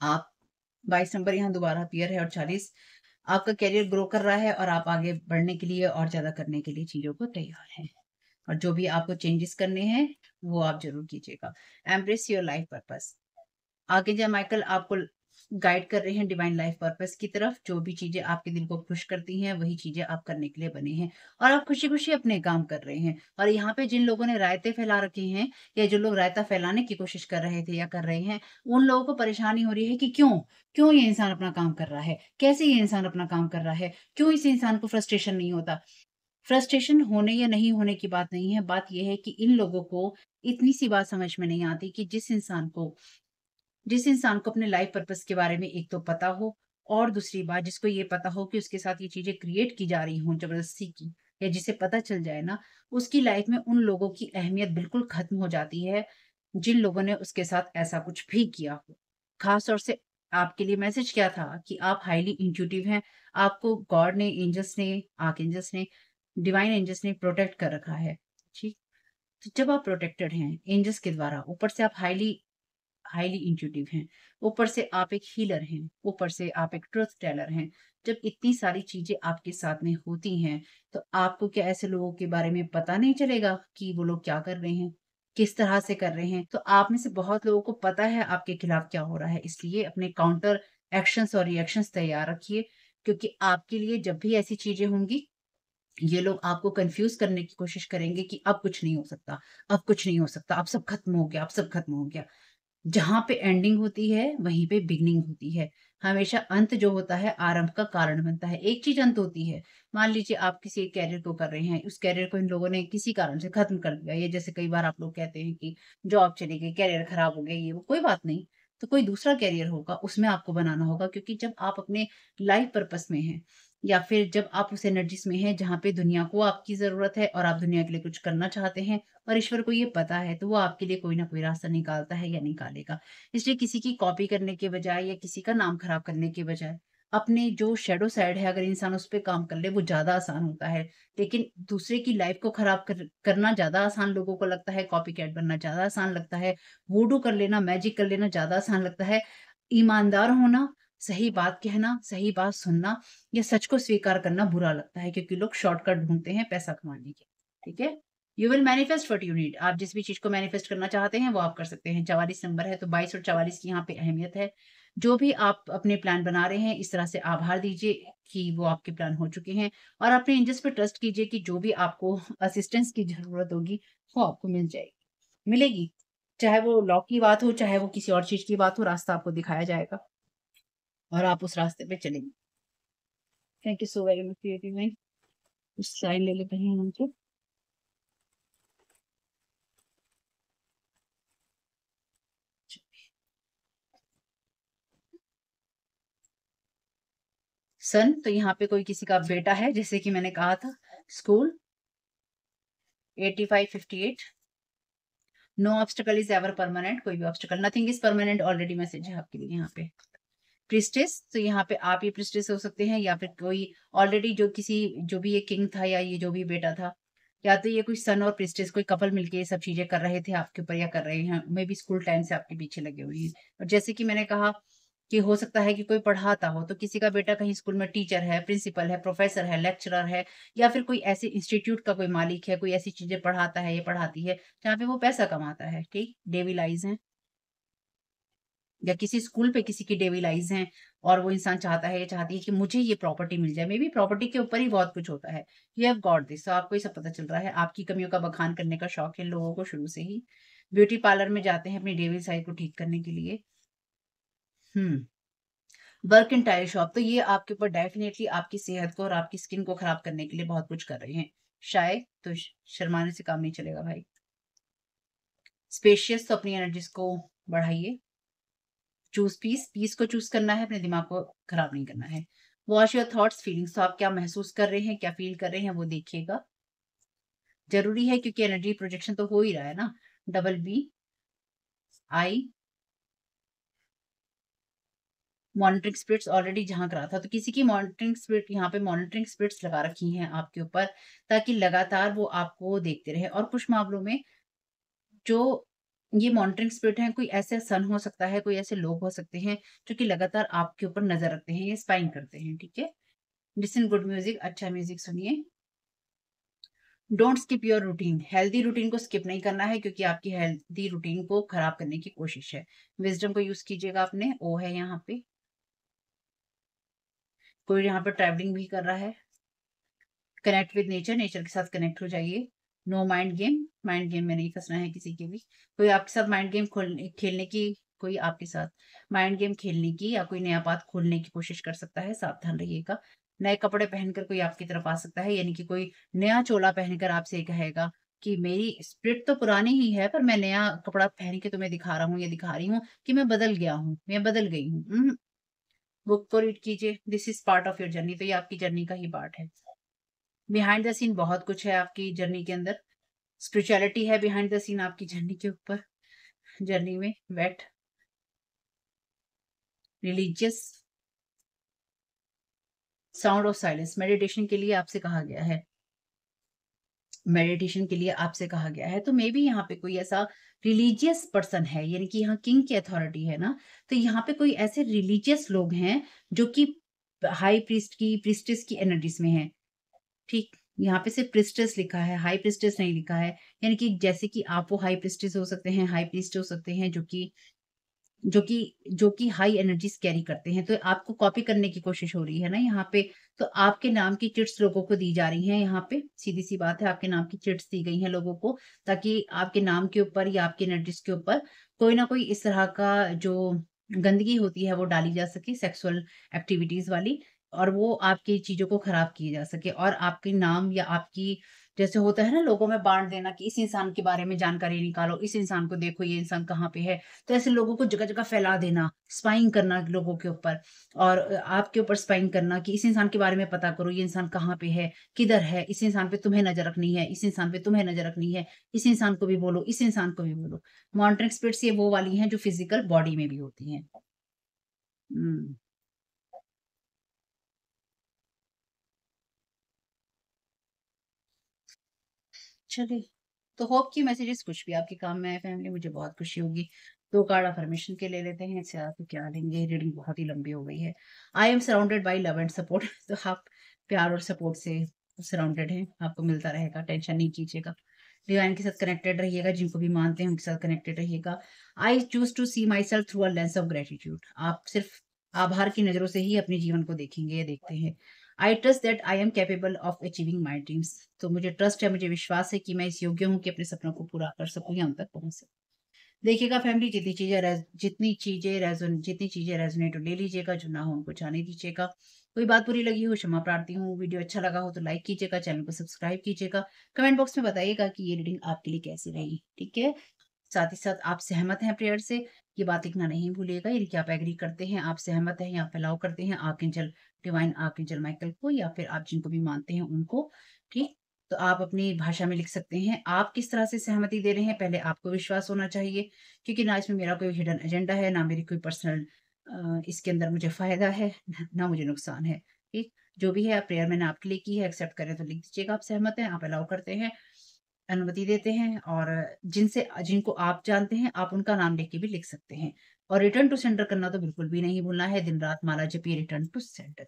आप बाईस नंबर यहाँ दोबारा अपीयर है और चालीस आपका करियर ग्रो कर रहा है और आप आगे बढ़ने के लिए और ज़्यादा करने के लिए चीज़ों को तैयार हैं। और जो भी आपको चेंजेस करने हैं, वो आप ज़रूर कीजिएगा। Embrace your life purpose. आगे जा माइकल आपको गाइड कर रहे हैं डिवाइन लाइफ पर्पस की तरफ। जो भी चीज़ें आपके दिल को खुश करती हैं, वही चीज़ें आप करने के लिए बने हैं और आप खुशी-खुशी अपने काम कर रहे हैं। और यहाँ पे जिन लोगों ने रायते फैला रखी हैं या जो लोग रायता फैलाने की कोशिश कर रहे थे या कर रहे हैं, उन लोगों को परेशानी हो रही है कि क्यों? क्यों ये इंसान अपना काम कर रहा है? कैसे ये इंसान अपना काम कर रहा है? क्यों इस इंसान को फ्रस्ट्रेशन नहीं होता? फ्रस्ट्रेशन होने या नहीं होने की बात नहीं है, बात ये है कि इन लोगों को इतनी-सी बात समझ में नहीं आती कि जिस इंसान को जिस इंसान को अपने लाइफ पर्पस के बारे में एक तो पता हो और दूसरी बात जिसको ये पता हो कि उसके साथ ये चीज़ें क्रिएट की जा रही हों ज़बरदस्ती की या जिसे पता चल जाए ना, उसकी लाइफ में उन लोगों की अहमियत बिल्कुल ख़त्म हो जाती है, जिन लोगों ने उसके साथ ऐसा कुछ भी किया हो। ख़ास तौर से आपके लिए मैसेज क्या था कि आप हाइली इंट्यूटिव हैं, आपको गॉड ने, एंजल्स ने, आर्कएंजल्स ने, डिवाइन एंजल्स ने प्रोटेक्ट कर रखा है। ठीक? तो जब आप प्रोटेक्टेड हैं एंजल्स के द्वारा, ऊपर से आप हाइली हाईली इंट्यूटिव हैं, ऊपर से आप एक हीलर हैं, ऊपर से आप एक ट्रुथ टेलर हैं। जब इतनी सारी चीज़ें आपके साथ में होती हैं, तो आपको क्या ऐसे लोगों के बारे में पता नहीं चलेगा कि वो लोग क्या कर रहे हैं, किस तरह से कर रहे हैं? तो आप में से बहुत लोगों को पता है आपके खिलाफ क्या हो रहा है, इसलिए अपने काउंटर एक्शंस और रिएक्शंस तैयार रखिए, क्योंकि आपके लिए जब भी ऐसी चीज़ें होंगी, ये लोग आपको कन्फ्यूज़ करने की कोशिश करेंगे कि अब कुछ नहीं हो सकता, अब कुछ नहीं हो सकता, अब सब खत्म हो गया, अब सब खत्म हो गया। जहाँ पे एंडिंग होती है, वहीं पे बिगिनिंग होती है। हमेशा अंत जो होता है, आरंभ का कारण बनता है। एक चीज़ अंत होती है। मान लीजिए आप किसी एक करियर को कर रहे हैं, उस करियर को इन लोगों ने किसी कारण से खत्म कर दिया। ये जैसे कई बार आप लोग कहते हैं कि जॉब चली गई, करियर खराब हो गया, ये वो, कोई बात नहीं। तो कोई दूसरा करियर होगा, उसमें आपको बनाना होगा क्योंकि जब आप अपने लाइफ पर्पस में हैं या फिर जब आप उस एनर्जीज़ में हैं जहाँ पे दुनिया को आपकी ज़रूरत है और आप दुनिया के लिए कुछ करना चाहते हैं और ईश्वर को ये पता है, तो वो आपके लिए कोई ना कोई रास्ता निकालता है या निकालेगा। इसलिए किसी की कॉपी करने के बजाय या किसी का नाम खराब करने के बजाय, अपने जो शैडो साइड है अगर इंसान उस पे काम कर ले वो ज़्यादा आसान होता है। लेकिन दूसरे की लाइफ़ को खराब कर करना ज़्यादा आसान लोगों को लगता है, कॉपीकैट बनना ज़्यादा आसान लगता है, वूडू कर लेना, मैजिक कर लेना ज़्यादा आसान लगता है। ईमानदार होना, सही बात कहना, सही बात सुनना या सच को स्वीकार करना बुरा लगता है क्योंकि लोग शॉर्टकट ढूँढते हैं पैसा कमाने के। ठीक है? You will manifest what you need. आप जिस भी चीज़ को मैनिफेस्ट करना चाहते हैं, वो आप कर सकते हैं। चवालीस नंबर है, तो बाईस और चवालीस की यहाँ पे अहमियत है। जो भी आप अपने प्लान बना रहे हैं, इस तरह से आभार दीजिए कि वो आपके प्लान हो चुके हैं और अपने एंजल्स पे ट्रस्ट कीजिए कि जो भी आपको असिस्टेंस की ज़रूरत होगी, वो आपको मिल जाएगी, मिलेगी। चाहे वो लॉ की बात हो, चाहे वो किसी और चीज़ की बात हो, रास्ता आपको दिखाया जाएगा और आप उस रास्ते पे चलेंगे। Thank you so very much for your time. कुछ साइन ले लेते हैं हम से। सन तो यहाँ पे कोई किसी का बेटा है, जैसे कि मैंने कहा था। School eighty five fifty eight. No obstacle is ever permanent. कोई भी obstacle, nothing is permanent, already message है आपके लिए यहाँ पे। प्रीस्टेस, तो यहाँ पे आप ये प्रीस्टेस हो सकते हैं या फिर कोई ऑलरेडी जो किसी जो भी ये किंग था या ये जो भी बेटा था, या तो ये कोई सन और प्रीस्टेस कोई कपल मिलके ये सब चीजें कर रहे थे आपके ऊपर या कर रहे हैं, मे बी स्कूल टाइम से आपके पीछे लगे हुए हैं। और जैसे कि मैंने कहा कि हो सकता है कि कोई पढ़ाता हो, तो किसी का बेटा कहीं स्कूल में टीचर है, प्रिंसिपल है, प्रोफेसर है, लेक्चरर है या फिर कोई ऐसे इंस्टीट्यूट का कोई मालिक है, कोई ऐसी चीजें पढ़ाता है या पढ़ाती है जहाँ पे वो पैसा कमाता है। ठीक, डेविल आइज हैं या किसी स्कूल पे किसी की डेविल आइज हैं और वो इंसान चाहता है या चाहती है कि मुझे ये प्रॉपर्टी मिल जाए। मे बी प्रॉपर्टी के ऊपर ही बहुत कुछ होता है। यू हैव गॉट दिस, तो आपको ये सब पता चल रहा है। आपकी कमियों का बखान करने का शौक है लोगों को शुरू से ही। ब्यूटी पार्लर में जाते हैं अपनी डेविल साइड को ठीक करने के लिए। Hmm work in tile shop, तो ये आपके ऊपर डेफिनेटली आपकी सेहत को और आपकी स्किन को खराब करने के लिए बहुत कुछ कर रहे हैं। शायद तो श- शर्माने से काम नहीं चलेगा भाई। स्पेशियस, तो अपनी एनर्जीज को बढ़ाइए। चूज पीस, पीस को चूज करना है, अपने दिमाग को खराब नहीं करना है। वॉश योर थॉट्स फीलिंग्स, तो आप क्या महसूस कर रहे हैं, क्या फील कर रहे हैं, वो देखिएगा। जरूरी है क्योंकि एनर्जी प्रोजेक्शन तो हो ही रहा है ना। Double B I monitoring spirits already झांक रहा था, तो किसी की मॉनिटरिंग स्पिरिट यहाँ पे मॉनिटरिंग स्पिरिट्स लगा रखी हैं आपके ऊपर, ताकि लगातार वो आपको देखते रहे। और कुछ मामलों में जो ये मॉनिटरिंग स्पिरिट है, कोई ऐसे सन हो सकता है, कोई ऐसे लोग हो सकते हैं जो कि लगातार आपके ऊपर नज़र रखते हैं, ये स्पाइंग करते हैं, ठीक है? लिसन गुड म्यूज़िक, अच्छा म्यूज़िक सुनिए। Don't skip your routine, healthy routine को स्किप नहीं करना है क्योंकि आपकी हेल्दी रूटीन को खराब करने की कोशिश है। विज़डम को यूज़ कीजिएगा आपने, ओ है यहाँ पे। कोई यहाँ पे ट्रैवलिंग भी कर रहा है। कनेक्ट विद नेचर, नेचर के साथ कनेक्ट हो जाइए। No mind game, mind game में नहीं फँसना है किसी के भी। कोई आपके साथ माइंड गेम खोलने खेलने की कोई आपके साथ माइंड गेम खेलने की या कोई नया पाथ खोलने की कोशिश कर सकता है, सावधान रहिएगा। नए कपड़े पहनकर कोई आपकी तरफ आ सकता है, यानी कि कोई नया चोला पहनकर आपसे ये कहेगा कि मेरी स्पिरिट तो पुरानी ही है, पर मैं नया कपड़ा पहन के तुम्हें दिखा रहा हूँ या दिखा रही हूँ कि मैं बदल गया हूँ, मैं बदल गई हूँ। उहुँ, बुक को रीड कीजिए, this is part of your journey, तो ये आपकी जर्नी का ही पार्ट है। बिहाइंड द सीन बहुत कुछ है आपकी जर्नी के अंदर। स्पिरिचुअलिटी है बिहाइंड द सीन आपकी जर्नी के ऊपर, जर्नी में wait, religious, sound of silence, meditation के लिए आपसे कहा गया है। मेडिटेशन के लिए आपसे कहा गया है, तो मे बी यहाँ पे कोई ऐसा रिलीजियस पर्सन है, यानी कि यहाँ किंग की अथॉरिटी है ना, तो यहाँ पे कोई ऐसे रिलीजियस लोग हैं जो कि हाई प्रीस्ट की प्रीस्टेस की एनर्जीज में हैं। ठीक, यहाँ पे सिर्फ प्रीस्टेस लिखा है, हाई प्रीस्टेस नहीं लिखा है। यानी कि जैसे कि आप वो हाई प्रीस्टेस हो सकते हैं, हाई प्रीस्ट हो सकते हैं, जो कि जो कि जो कि हाई एनर्जीज़ कैरी करते हैं, तो आपको कॉपी करने की कोशिश हो रही है ना यहाँ पे। तो आपके नाम की चिट्स लोगों को दी जा रही हैं यहाँ पे, सीधी-सी बात है, आपके नाम की चिट्स दी गई हैं लोगों को, ताकि आपके नाम के ऊपर या आपकी एनर्जीज़ के ऊपर कोई ना कोई इस तरह का जो गंदगी होती है, वो डाली जा सके, सेक्सुअल एक्टिविटीज़ वाली, और वो आपकी चीज़ों को खराब किए जा सके, और आपके नाम या आपकी, जैसे होता है ना लोगों में बाँट देना कि इस इंसान के बारे में जानकारी निकालो, इस इंसान को देखो, ये इंसान कहाँ पे है। तो ऐसे लोगों को जगह-जगह फैला देना, स्पाइंग करना लोगों के ऊपर, और अ, आपके ऊपर स्पाइंग करना कि इस इंसान के बारे में पता करो, ये इंसान कहाँ पे है, किधर है, इस इंसान पे तुम्हें नज़र रखनी है, इस इंसान पे तुम्हें नज़र रखनी है, इस इंसान को भी बोलो, इस इंसान को भी बोलो। मॉनिटरिंग स्पिरिट्स ये वो वाली हैं जो फिज़िकल बॉडी में भी होती हैं। हुँ। चलिए, तो होप कि मैसेजेस कुछ भी आपके काम में आए फैमिली, मुझे बहुत खुशी होगी। दो कार्ड अफ़र्मेशन के ले लेते हैं, इससे आप क्या लेंगे? रीडिंग बहुत ही लंबी हो गई है। I am surrounded by love and support तो आप प्यार और सपोर्ट से सराउंडेड हैं, आपको मिलता रहेगा, टेंशन नहीं कीजिएगा। डिवाइन के साथ कनेक्टेड रहिएगा, जिनको भी मानते हैं उनके साथ कनेक्टेड रहिएगा। I choose to see myself through a lens of gratitude, आप सिर्फ़ आभार की नज़रों से ही अपने जीवन को देखेंगे या देखते हैं। I trust that I am capable of achieving my dreams, तो मुझे ट्रस्ट है, मुझे विश्वास है कि मैं इस योग्य हूँ कि अपने सपनों को पूरा कर सकूँ या उन तक पहुँच सकूँ। देखिएगा फैमिली, जितनी चीज़ें रेज़ जितनी चीज़ें रेज़ोन जितनी चीज़ें रेज़ोनेट हो ले लीजिएगा, जो ना हो उनको जाने दीजिएगा। कोई बात बुरी लगी हो क्षमा प्रार्थी हूँ, वीडियो अच्छा लगा हो तो लाइक कीजिएगा, चैनल को सब्सक्राइब कीजिएगा। कमेंट बॉक्स में बताइएगा कि ये रीडिंग आपके लिए कैसी रही, ठीक है? साथ ही साथ आप सहमत हैं प्रेयर से, ये बात लिखना नहीं भूलिएगा, यानी कि आप एग्री करते हैं, आप सहमत हैं या आप अलाउ करते हैं आर्कएंजल डिवाइन आर्कएंजल माइकल को, या फिर आप जिनको भी मानते हैं उनको, ठीक? तो आप अपनी भाषा में लिख सकते हैं। आप किस तरह से सहमति दे रहे हैं, पहले आपको विश्वास होना चाहिए, क्योंकि ना इसमें मेरा कोई हिडन एजेंडा है, ना मेरी कोई पर्सनल अ, इसके अंदर मुझे फ़ायदा है, ना मुझे नुकसान है, ठीक? जो भी है प्रेयर मैंने आपके लिए की है, एक्सेप्ट करें तो लिख दीजिएगा आप सहमत हैं, आप अलाउ करते हैं, अनुमति देते हैं, और जिनसे जिनको आप जानते हैं, आप उनका नाम लिख के भी लिख सकते हैं, और रिटर्न टू सेंडर करना तो बिल्कुल भी नहीं भूलना है, दिन-रात माला जपिए रिटर्न टू सेंडर।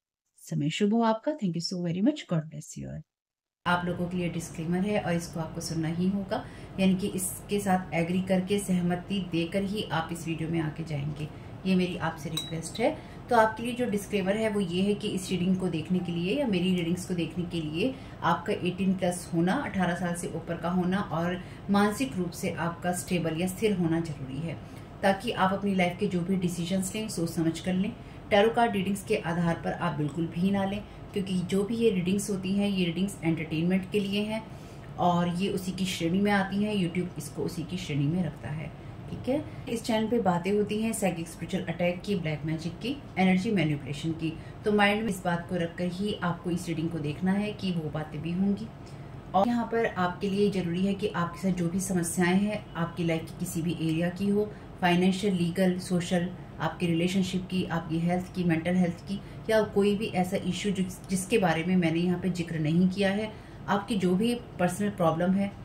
समय शुभ हो आपका। Thank you so very much. God bless you all. आप लोगों के लिए डिस्क्लेमर है और इसको आपको सुनना ही होगा, यानी कि इसके साथ एग्री करके सहमति देकर ही आप इस वीडियो में आके जाएंगे, ये मेरी आपसे रिक्वेस्ट है। तो आपके लिए जो डिस्क्लेमर है वो ये है कि इस रीडिंग को देखने के लिए या मेरी रीडिंग्स को देखने के लिए आपका अठारह प्लस होना, अठारह साल से ऊपर का होना, और मानसिक रूप से आपका स्टेबल या स्थिर होना जरूरी है, ताकि आप अपनी लाइफ के जो भी डिसीजंस लें सोच समझ कर लें। टैरो कार्ड रीडिंग्स के आधार पर आप बिल्कुल भी ना लें, क्योंकि जो भी ये रीडिंग्स होती हैं, ये रीडिंग्स एंटरटेनमेंट के लिए हैं और ये उसी की श्रेणी में आती हैं, यूट्यूब इसको उसी की श्रेणी में रखता है, ठीक है। इस चैनल पे बातें होती हैं साइकिक स्पिरिचुअल अटैक की, ब्लैक मैजिक की, एनर्जी मैनिपुलेशन की, तो माइंड में इस बात को रखकर ही आपको इस रीडिंग को देखना है कि वो बातें भी होंगी। और यहाँ पर आपके लिए जरूरी है कि आपके साथ जो भी समस्याएं हैं, आपकी लाइफ की किसी भी एरिया की हो, फाइनेंशियल, लीगल, सोशल, आपकी रिलेशनशिप की, आपकी हेल्थ की, मेंटल हेल्थ की, या कोई भी ऐसा इश्यू जिस, जिसके बारे में मैंने यहाँ पे जिक्र नहीं किया है, आपकी जो भी पर्सनल प्रॉब्लम है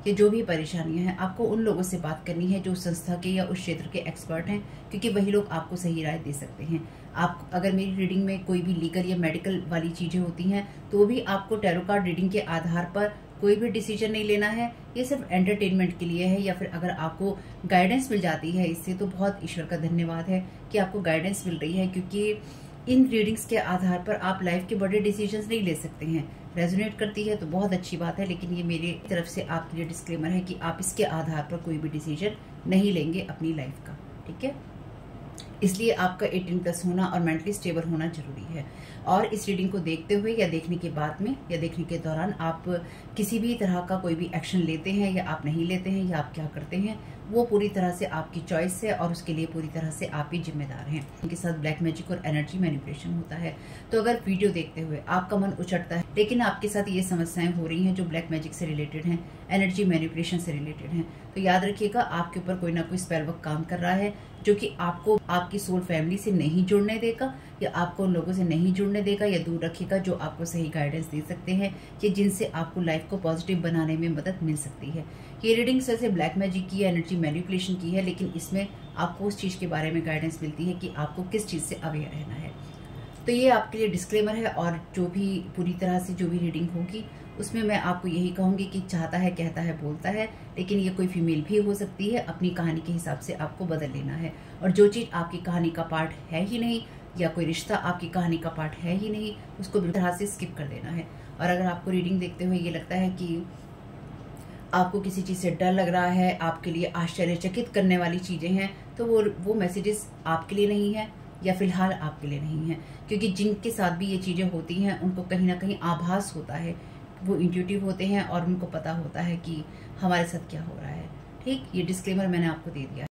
कि जो भी परेशानियां हैं आपको उन लोगों से बात करनी है जो उस संस्था के या उस क्षेत्र के एक्सपर्ट हैं, क्योंकि वही लोग आपको सही राय दे सकते हैं। आप अगर मेरी रीडिंग में कोई भी लीगल या मेडिकल वाली चीजें होती हैं तो भी आपको टैरो कार्ड रीडिंग के आधार पर कोई भी डिसीजन नहीं लेना है। ये सिर्फ एंटरटेनमेंट के लिए है, या फिर अगर आपको गाइडेंस मिल जाती है इससे तो बहुत ईश्वर का धन्यवाद है कि आपको गाइडेंस मिल रही है, क्योंकि इन रीडिंग्स के आधार पर आप लाइफ के बड़े डिसीजंस नहीं ले सकते हैं। रेजोनेट करती है तो बहुत अच्छी बात है, लेकिन ये मेरी तरफ से आपके लिए डिस्क्लेमर है कि आप इसके आधार पर कोई भी डिसीजन नहीं लेंगे अपनी लाइफ का, ठीक है। इसलिए आपका अठारह प्लस होना और मेंटली स्टेबल होना जरूरी है। और इस रीडिंग को देखते हुए या देखने के बाद में या देखने के दौरान आप किसी भी तरह का कोई भी एक्शन लेते हैं या आप नहीं लेते हैं या आप क्या करते हैं, वो पूरी तरह से आपकी चॉइस है और उसके लिए पूरी तरह से आप ही जिम्मेदार हैं। उनके साथ ब्लैक मैजिक और एनर्जी मैनिपुलेशन होता है। तो अगर वीडियो देखते हुए आपका मन उचटता है लेकिन आपके साथ ये समस्याएं हो रही हैं जो ब्लैक मैजिक से रिलेटेड हैं, एनर्जी मैनिपुलेशन से रिलेटेड हैं, तो याद रखिएगा आपके ऊपर कोई ना कोई स्पेल वर्क काम कर रहा है जो कि आपको आपकी सोल फैमिली से नहीं जुड़ने देगा या आपको उन लोगों से नहीं जुड़ने देगा या दूर रखेगा जो आपको सही गाइडेंस दे सकते हैं कि जिनसे आपको लाइफ को पॉजिटिव बनाने में मदद मिल सकती है। ये रीडिंग वैसे ब्लैक मैजिक की है, एनर्जी मैनिपुलेशन की है, लेकिन इसमें आपको उस चीज के बारे में गाइडेंस मिलती है कि आपको किस चीज से अवेयर रहना है। तो ये आपके लिए डिस्क्लेमर है, और जो भी पूरी तरह से जो भी रीडिंग होगी उसमें मैं आपको यही कहूंगी कि चाहता है, कहता है, बोलता है, लेकिन ये कोई फीमेल भी हो सकती है। अपनी कहानी के हिसाब से आपको बदल लेना है, और जो चीज आपकी कहानी का पार्ट है ही नहीं या कोई रिश्ता आपकी कहानी का पार्ट है ही नहीं उसको बिल्कुल तरह से स्किप कर देना है। और अगर आपको रीडिंग देखते हुए ये लगता है कि आपको किसी चीज से डर लग रहा है, आपके लिए आश्चर्यचकित करने वाली चीजें हैं, तो वो वो मैसेजेस आपके लिए नहीं है या फिलहाल आपके लिए नहीं है, क्योंकि जिनके साथ भी ये चीजें होती हैं उनको कहीं ना कहीं आभास होता है, वो इंट्यूटिव होते हैं और उनको पता होता है कि हमारे साथ क्या हो रहा है। ठीक, ये डिस्क्लेमर मैंने आपको दे दिया।